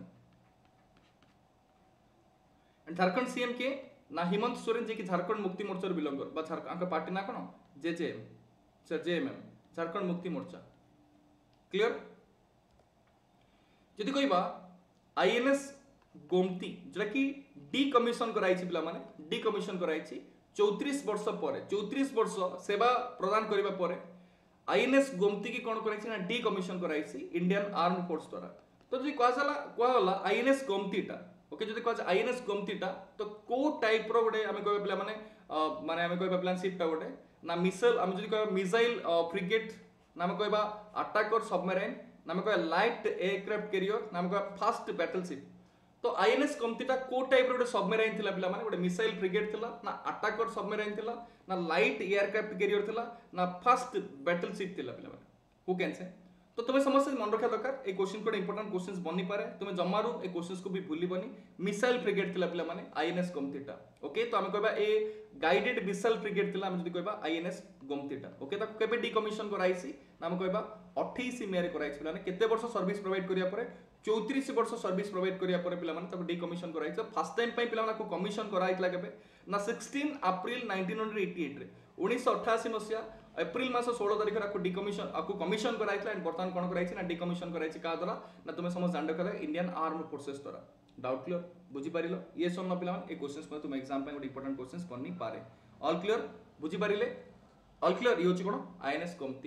and Jharkhand CM के ना हेमंत सोरेन जे कि झारखंड मुक्ति मोर्चा रो बिलोंगर बा झारखंड पार्टी ना कोन जेजेएम सर जेएमएम झारखंड मुक्ति मोर्चा क्लियर जदि कहबा आईएनएस गोमती जेटा कि डी कमिशन कराइछि पिला माने डी कमिशन कराइछि चौंतीस वर्ष पर चौंतीस वर्ष सेवा प्रदान करबा पर आईएनएस गोमती की कोन कराइछि ना डी कमिशन कराइछि इंडियन आर्म फोर्स द्वारा तो जदि कहला कहला आईएनएस गोमतीटा ओके जदि कहला आईएनएस गोमतीटा तो को टाइप रो गोटे हम कहबा पिला माने माने हम कहबा प्लान शिप टा गोटे ना मिसाइल हम जदि कहबा मिसाइल फ्रिगेट ना हम कहबा अटैकर सबमरीन ना हम कहबा लाइट एयरक्राफ्ट कैरियर ना हम कहबा फास्ट बैटलशिप तो आईएनएस गोमतीटा को टाइप रो सबमरीन थिला पिला माने गोटे मिसाइल फ्रिगेट थिला ना अटैकर सबमरीन थिला ना लाइट एयरक्राफ्ट कैरियर थिला ना फास्ट बैटलशिप थिला पिला माने हु कैन से तो तुम्हें समस्त मन रखा दरकार ए क्वेश्चन को इंपोर्टेंट क्वेश्चंस बनी पारे तुम्हें जमारू ए क्वेश्चंस को भी भूलिबनी मिसाइल फ्रिगेट थिला पिला माने आईएनएस गोमतीटा ओके तो हम कहबा ए गाइडेड मिसाइल फ्रिगेट थिला हम जदी कहबा आईएनएस गोमतीटा ओके तो केबे डी कमिशन कराइसी नाम कहबा अट्ठाईस मे रे कराइछि पिला माने केते वर्ष सर्विस प्रोवाइड करिया परे चौंतीस वर्ष सर्विस प्रोवाइड करिया परे पिला माने तब डी कमिशन कराइछ फर्स्ट टाइम पई पिला माने को कमिशन कराइतला केबे ना सोलह अप्रैल नाइंटीन अठासी रे उन्नीस अठासी मसिया एप्रिल मास सोलह तारिख रे डी कमिशन आपको कमिशन कराइतला एंड वर्तमान कोन कराइछि ना डी कमिशन कराइछि का द्वारा ना तुमे समझ जान रखा इंडियन आर्म फोर्सेस द्वारा डाउट क्लियर बुझी पारिलो ये सब पिला माने ए क्वेश्चंस में तुम एग्जाम पे इंपोर्टेंट क्वेश्चंस बनी पारे ऑल क्लियर बुझी पारिले ऑल क्लियर ये होची कोन आईएनएस गोमती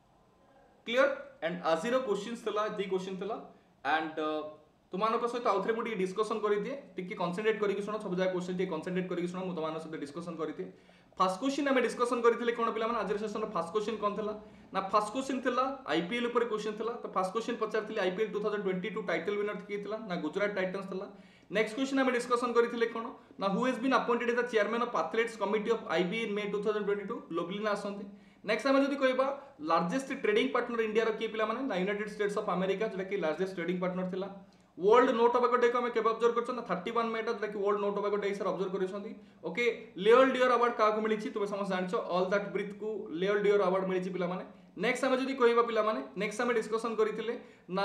क्लियर एंड आजिरो क्वेश्चंस थला दी क्वेश्चन थला एंड तुमानक सहित आउथरे मुडी डिस्कशन करि दिए टिके कंसंट्रेट करि कि सुनो सब जाय क्वेश्चन टिके कंसंट्रेट करि कि सुनो मु तुमानक सहित डिस्कशन करि दिए फर्स्ट क्वेश्चन हमें डिस्कशन करथिले कोन पिला माने आज सेशन फर्स्ट क्वेश्चन कोन थला ना फर्स्ट क्वेश्चन थला आईपीएल ऊपर क्वेश्चन थला तो फर्स्ट क्वेश्चन पचारथिले IPL two thousand twenty two title winner की थला ना गुजरात टाइटंस थला नेक्स्ट क्वेश्चन हमें डिस्कशन करथिले कोन ना who has been appointed as the chairman of athletics committee of IB in May two thousand twenty two Lovlina आसंती नेक्स्ट हमें जदी कहबा लार्जेस्ट ट्रेडिंग पार्टनर इंडिया रो के पिला माने ना यूनाइटेड स्टेट्स ऑफ अमेरिका जेटा कि लार्जेस्ट ट्रेडिंग पार्टनर थला वर्ल्ड नो टोबाको डे को हम केबे ऑब्जर्व करछन ना थर्टी वन मे जेटा कि वर्ल्ड नो टोबाको डे सर ऑब्जर्व करिसंती ओके लेवल डियर अवार्ड का को मिलिछि तुमे समझ जानछो ऑल दैट ब्रीथ को लेवल डियर अवार्ड मिलिछि पिला माने नेक्स्ट हमें जदी कहबा पिला माने नेक्स्ट हमें डिस्कशन करिथिले ना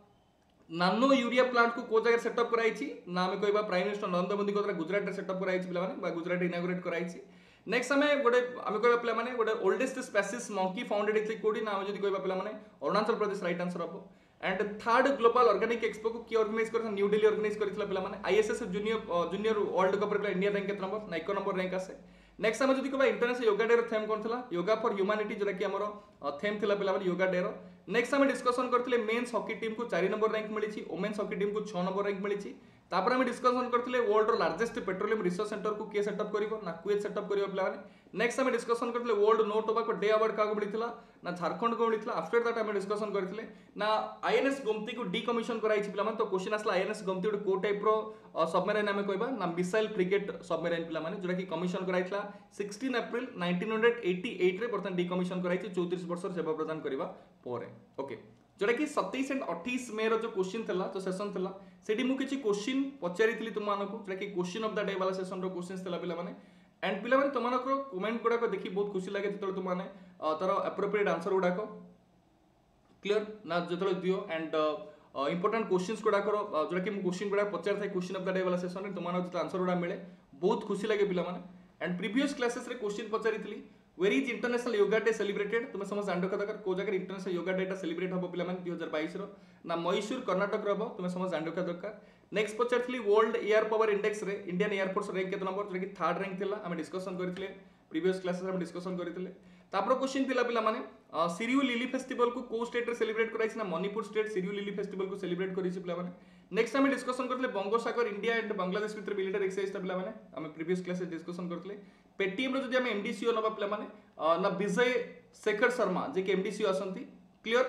नानो यूरिया प्लांट को को जगह सेटअप कराइछि ना हमें कहबा प्राइम मिनिस्टर नरेंद्र मोदी को गुजरात रे सेटअप कराइछि पिला माने बा गुजरात इनॉग्रेट कराइछि नेक्स्ट हमें गोटे हमें कहबा पिला माने गोटे ओल्डेस्ट स्पीशीज मंकी फाउंडेड इथि कोडी ना हमें जदी कहबा पिला माने अरुणाचल प्रदेश राइट आंसर हबो and third global organic expo को की ऑर्गेनाइज करथन न्यू दिल्ली ऑर्गेनाइज करथिला पिला माने ISS junior junior world cup रे इंडिया रैंक केत नंबर ना एक नंबर रैंक आसे नेक्स्ट हमें जदी कहबा इंटरनेशनल योगा डे रो थीम कोन थिला योगा फॉर ह्यूमैनिटी जेटा कि हमरो थीम थिला पिला माने योगा डे रो नेक्स्ट हमें डिस्कशन करथिले मेंस हॉकी टीम को चार नंबर रैंक मिलिछि वुमेन्स हॉकी टीम को छह नंबर रैंक मिलिछि तापर आम डिस्कसन करते world largest petroleum research centre को किए सेटअप कर ना कुएत सेटअप कर पे नेक्स्ट आम डिस्कसन करते world no tobacco day award क्या मिलता ना झारखंड को मिलता आफ्टर दैट आम डिस्कसन करते ना आईएनएस गोमती को डिकमिशन कराई पे तो क्वेश्चन आसला आईएनएस गोमती गोटे को टाइप सबमेराइन आम कहवा ना मिसाइल फ्रिगेट सबमेराइन पे जोटा कि कमिशन कराई sixteen April nineteen hundred eighty eight रे बर्तमान डिकमिशन कराई चौतीस वर्ष सेवा प्रदान करने ओके जोटा कि सतैश एंड अठाईस मे रो जो क्वेश्चन थला जो सेशन थला सेठी मु किछि क्वेश्चन पचारितली तुम मानको जोटा कि क्वेश्चन ऑफ द डे वाला सेशन रो क्वेश्चंस थला पिला माने एंड पिला माने तुमनको कमेंट गुडा को देखि बहुत खुशी लागे जतले तुम माने तार एप्रोप्रिएट आंसर गुडा को क्लियर ना जतले दियो एंड इंपोर्टेंट क्वेश्चंस गुडा करो जोटा कि मु क्वेश्चन गुडा पचार थाई क्वेश्चन ऑफ द डे वाला सेशन रे तुमनो जतले आंसर गुडा मिले बहुत खुशी लागे पिला माने एंड प्रीवियस क्लासेस रे क्वेश्चन पचारितली where is international yoga day celebrated तुम समस्त जान रखा दरकार को जगह इंटरनेशनल योगा डे सेलिब्रेट हम पे दुई हजार बैश ना मैसूर कर्नाटक हम तुम समस्त जान रखा दरकार नेक्स्ट पचारि वर्ल्ड एयर पावर इंडेक्स रे इंडियन एयरफोर्स रैंक केते नंबर जो कि थर्ड रैंक थिला हम डिस्कशन करथिले प्रीवियस क्लासेस हम डिस्कशन करथिले तापर क्वेश्चन थिला पिला माने सिरियू लिली फेस्टिवल को को स्टेट रे सेलिब्रेट कराइछ ना Manipur state Shirui lily festival को सेलिब्रेट करिछि पिला माने नेक्स्ट हम डिस्कशन करथिले बंगोसागर इंडिया एंड बांग्लादेश भितर मिलिटरी एक्सरसाइज ता पिला माने हम प्रीवियस क्लासेस डिस्कशन करथिले पेटीएम रो जदि हम एमडीसीओ नबा पिला माने ना विजय शेखर शर्मा जे कि एमडीसीओ आसंती क्लियर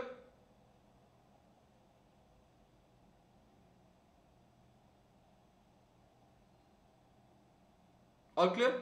ऑल क्लियर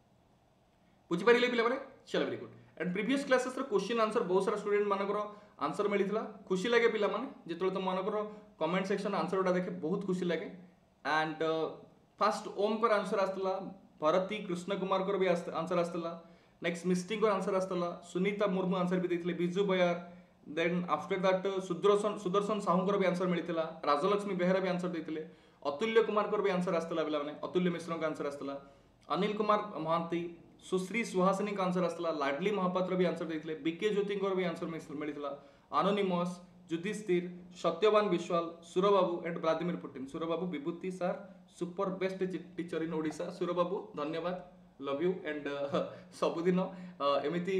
बुझी पारिले पिला माने चलो very good and previous classes रो क्वेश्चन आंसर बहुत सारा स्टूडेंट मानकर आंसर मिलिथिला खुशी लागे पिला माने जेतले तुम मानकर कमेंट सेक्शन आंसर उडा देखे बहुत खुशी लागे एंड फर्स्ट ओम कर आंसर आस्तला भारती कृष्ण कुमार को भी आंसर आस्तला नेक्स्ट मिस्टी को आंसर आस्तला सुनीता मुर्मू आंसर भी देथिले बिजू बयार then after that Sudarshan Sudarshan Sahu को भी आंसर मिलिथिला राजलक्ष्मी बेहरा भी आंसर देथिले अतुल्य कुमार को भी आंसर आस्तला पिला माने अतुल्य मिश्र का आंसर आस्तला अनिल कुमार महांती सुश्री सुहासिनी का आंसर आस्तला लाडली महापात्र भी आंसर देथिले बीके ज्योति को भी आंसर मिलिथिला anonymous Yudhishthir Satyawan Biswal Surbabu and Vladimir Putin Surbabu Bibhuti sir super best teacher in Odisha Surbabu धन्यवाद लव यू एंड सबुदिन एमती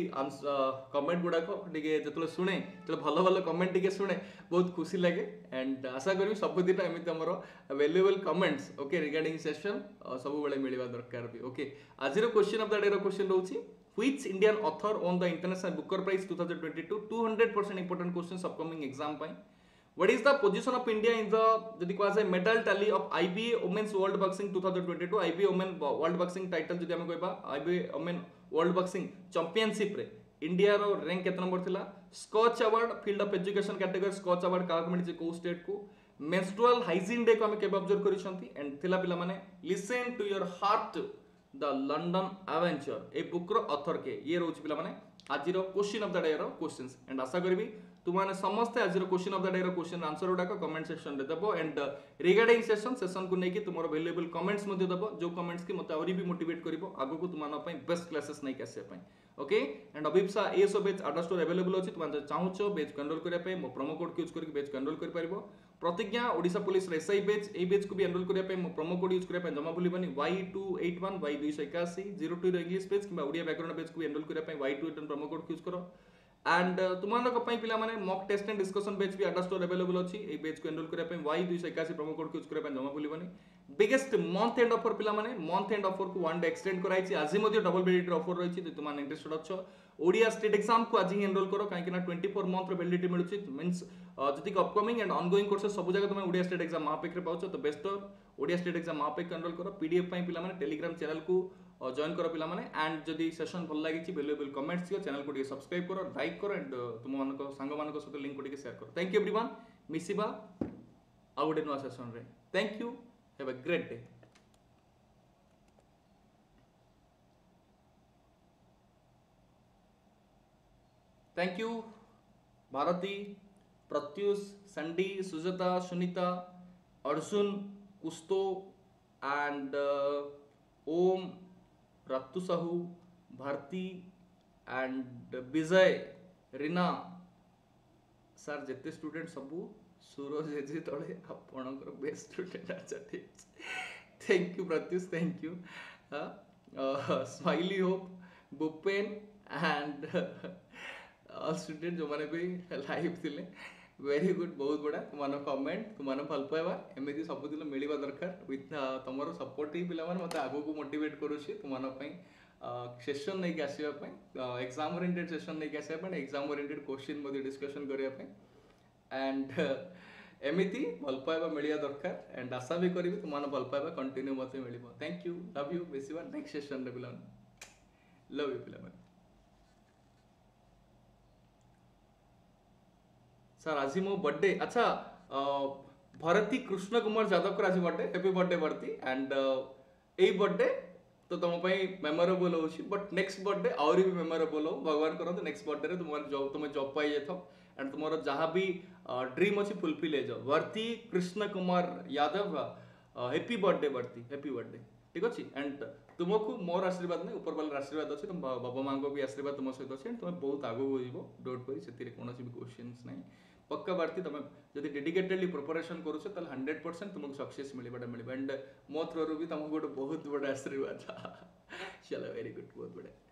कमेंट गुड़ाक टे जो शुणे जो भल भल कमेंट टे शुणे बहुत खुशी लगे एंड आशा करी सबुदिन एमती आमर valuable comments okay regarding session सब बेले मिलवा दरकार भी ओके आज question of the day question रोची which Indian author won the International Booker Prize twenty twenty-two two hundred percent important questions upcoming exam पाई what is the position of India in the जदि कहा जाए medal tally of I B A Women's World Boxing twenty twenty-two I B A Women World Boxing title जदि हमें कहबा I B A Women World Boxing Championship रे इंडिया रो रैंक केते नंबर थिला Skoch award field of education category Skoch award का मिलि को स्टेट को मेंस्ट्रुअल हाइजीन डे को हमें केबे ऑब्जर्व करिसंती एंड थिला पिला माने listen to your heart the London adventure a book रो ऑथर के ये रोच पिला माने आज रो क्वेश्चन ऑफ द डे रो क्वेश्चंस एंड आशा करबी तुमाने समस्त आज रो क्वेश्चन ऑफ द डे रो क्वेश्चन आंसर उडा को कमेंट सेक्शन रे देबो एंड रिगार्डिंग सेशन सेशन को नेकी तुमरो वैल्यूएबल कमेंट्स मध्ये देबो जो कमेंट्स की मते और भी मोटिवेट करिवो आगो को तुमानो पई बेस्ट क्लासेस नै कैसे पई ओके एंड अभिप्सा ए सब बेच आडा स्टोर अवेलेबल अछि तुम चाहूचो बेच को एनरोल करिया पई मो प्रोमो कोड यूज करके बेच को एनरोल कर परिबो प्रतिज्ञा ओडिसा पुलिस एसआई बेच ए बेच को भी एनरोल करिया पई मो प्रोमो कोड यूज करिया पई जमा भूलिबनी Y two eight one Y two eight one zero two रो इंग्लिश पेज किबा ओडिया बैकग्राउंड पेज को एनरोल करिया पई Y two eight one promo code use करो एंड तुमानक पई पिला माने मॉक टेस्ट एंड डिस्कशन बेच भी आडा स्टोर अवेलेबल अछि ए बेच को एनरोल करिया पई Y two eight one promo code use करिया पई जमा भूलिबनी बिगेस्ट मंथ एंड ऑफर पिला माने मंथ एंड ऑफर को वन डे एक्सटेंड कराई छि आज मध्ये डबल वैलिडिटी ऑफर रही छि तुम माने इंटरेस्टेड अछो ओडिया स्टेट एग्जाम को आज ही एनरोल करो काहे ना ट्वेंटी फोर मंथ रो वैलिडिटी मिलुछि मींस जति कि अपकमिंग एंड ऑनगोइंग कोर्सेस सब जगह तुम ओडिया स्टेट एग्जाम महापेक रे पाउछ तो बेस्ट ओडिया स्टेट एग्जाम महापेक एनरोल करो पीडीएफ पई पिला माने टेलीग्राम चैनल को जॉइन करो पिला माने एंड जदि सेशन भल लागि छि वैल्यूएबल कमेंट्स दियो चैनल को टे सब्सक्राइब करो लाइक करो एंड तुम मानको संग मानको साथ लिंक को टे शेयर करो थैंक यू एवरीवन मिसिबा आउट इन वा सेशन रे thank you have a great day thank you Bharti Pratyush Sandy Sujata Sunita Arjun कुस्तो एंड ओम रत्तु साहू भारती एंड विजय रीना सर जेते स्टूडेंट सबू सूरज एजी तले आपणकर बेस्ट स्टूडेंट अच्छा ठीक thank you Pratyush thank you smiley hope Bhupen and all student जो माने भी लाइव थिले वेरी गुड बहुत बड़ा तुम कमेंट तुम भल पाइबा एमती सबुदिन मिलवा दरकार विथ तुम सपोर्ट ही पिला मत आगो को मोटिवेट करुच्ची तुम सेशन नहीं आसवाई एग्जाम ओरिएंटेड सेशन नहीं आसवाई एग्जाम ओरिएंटेड क्वेश्चन डिस्कशन करने एंड एमती भल पाइबा मिलवा दरकार एंड आशा भी करी तुम भल पाइबा कंटिन्यू मत मिल थैंक यू लव यू बेस बार नेक्स्ट सेशन रे पिला लव यू पिला सर आज मो बर्थडे अच्छा भरती कृष्ण कुमार यादव को आज birthday happy birthday Bharti and यही बर्थडे तो तुम मेमोरेबल हो बट नेक्स्ट बर्थडे आहरी भी मेमोरेबल हो भगवान करते नेक्स्ट बर्थडे तुम जॉब तुम जॉब पाई जाए एंड तुम जहाँ भी ड्रीम अच्छी फुलफिल हो जाओ Bharti Krishna Kumar Yadav happy birthday Bharti happy birthday ठीक अच्छे एंड तुमको मोर आशीर्वाद नहीं ऊपर वाला आशीर्वाद अच्छे तुम बाबा माँ को भी आशीर्वाद तुम सहित अच्छे तुम बहुत आगू जीव डोट वरी से कौन भी क्वेश्चन नहीं पक्का भारती तुम जब डेडिकेटेडली प्रिपरेशन करुच हंड्रेड परसेंट तुमको सक्सेस मिलवाटा मिल एंड मो थ्रो भी तुमको गोटे बहुत बड़ा आशीर्वाद चलो वेरी गुड बहुत बड़ा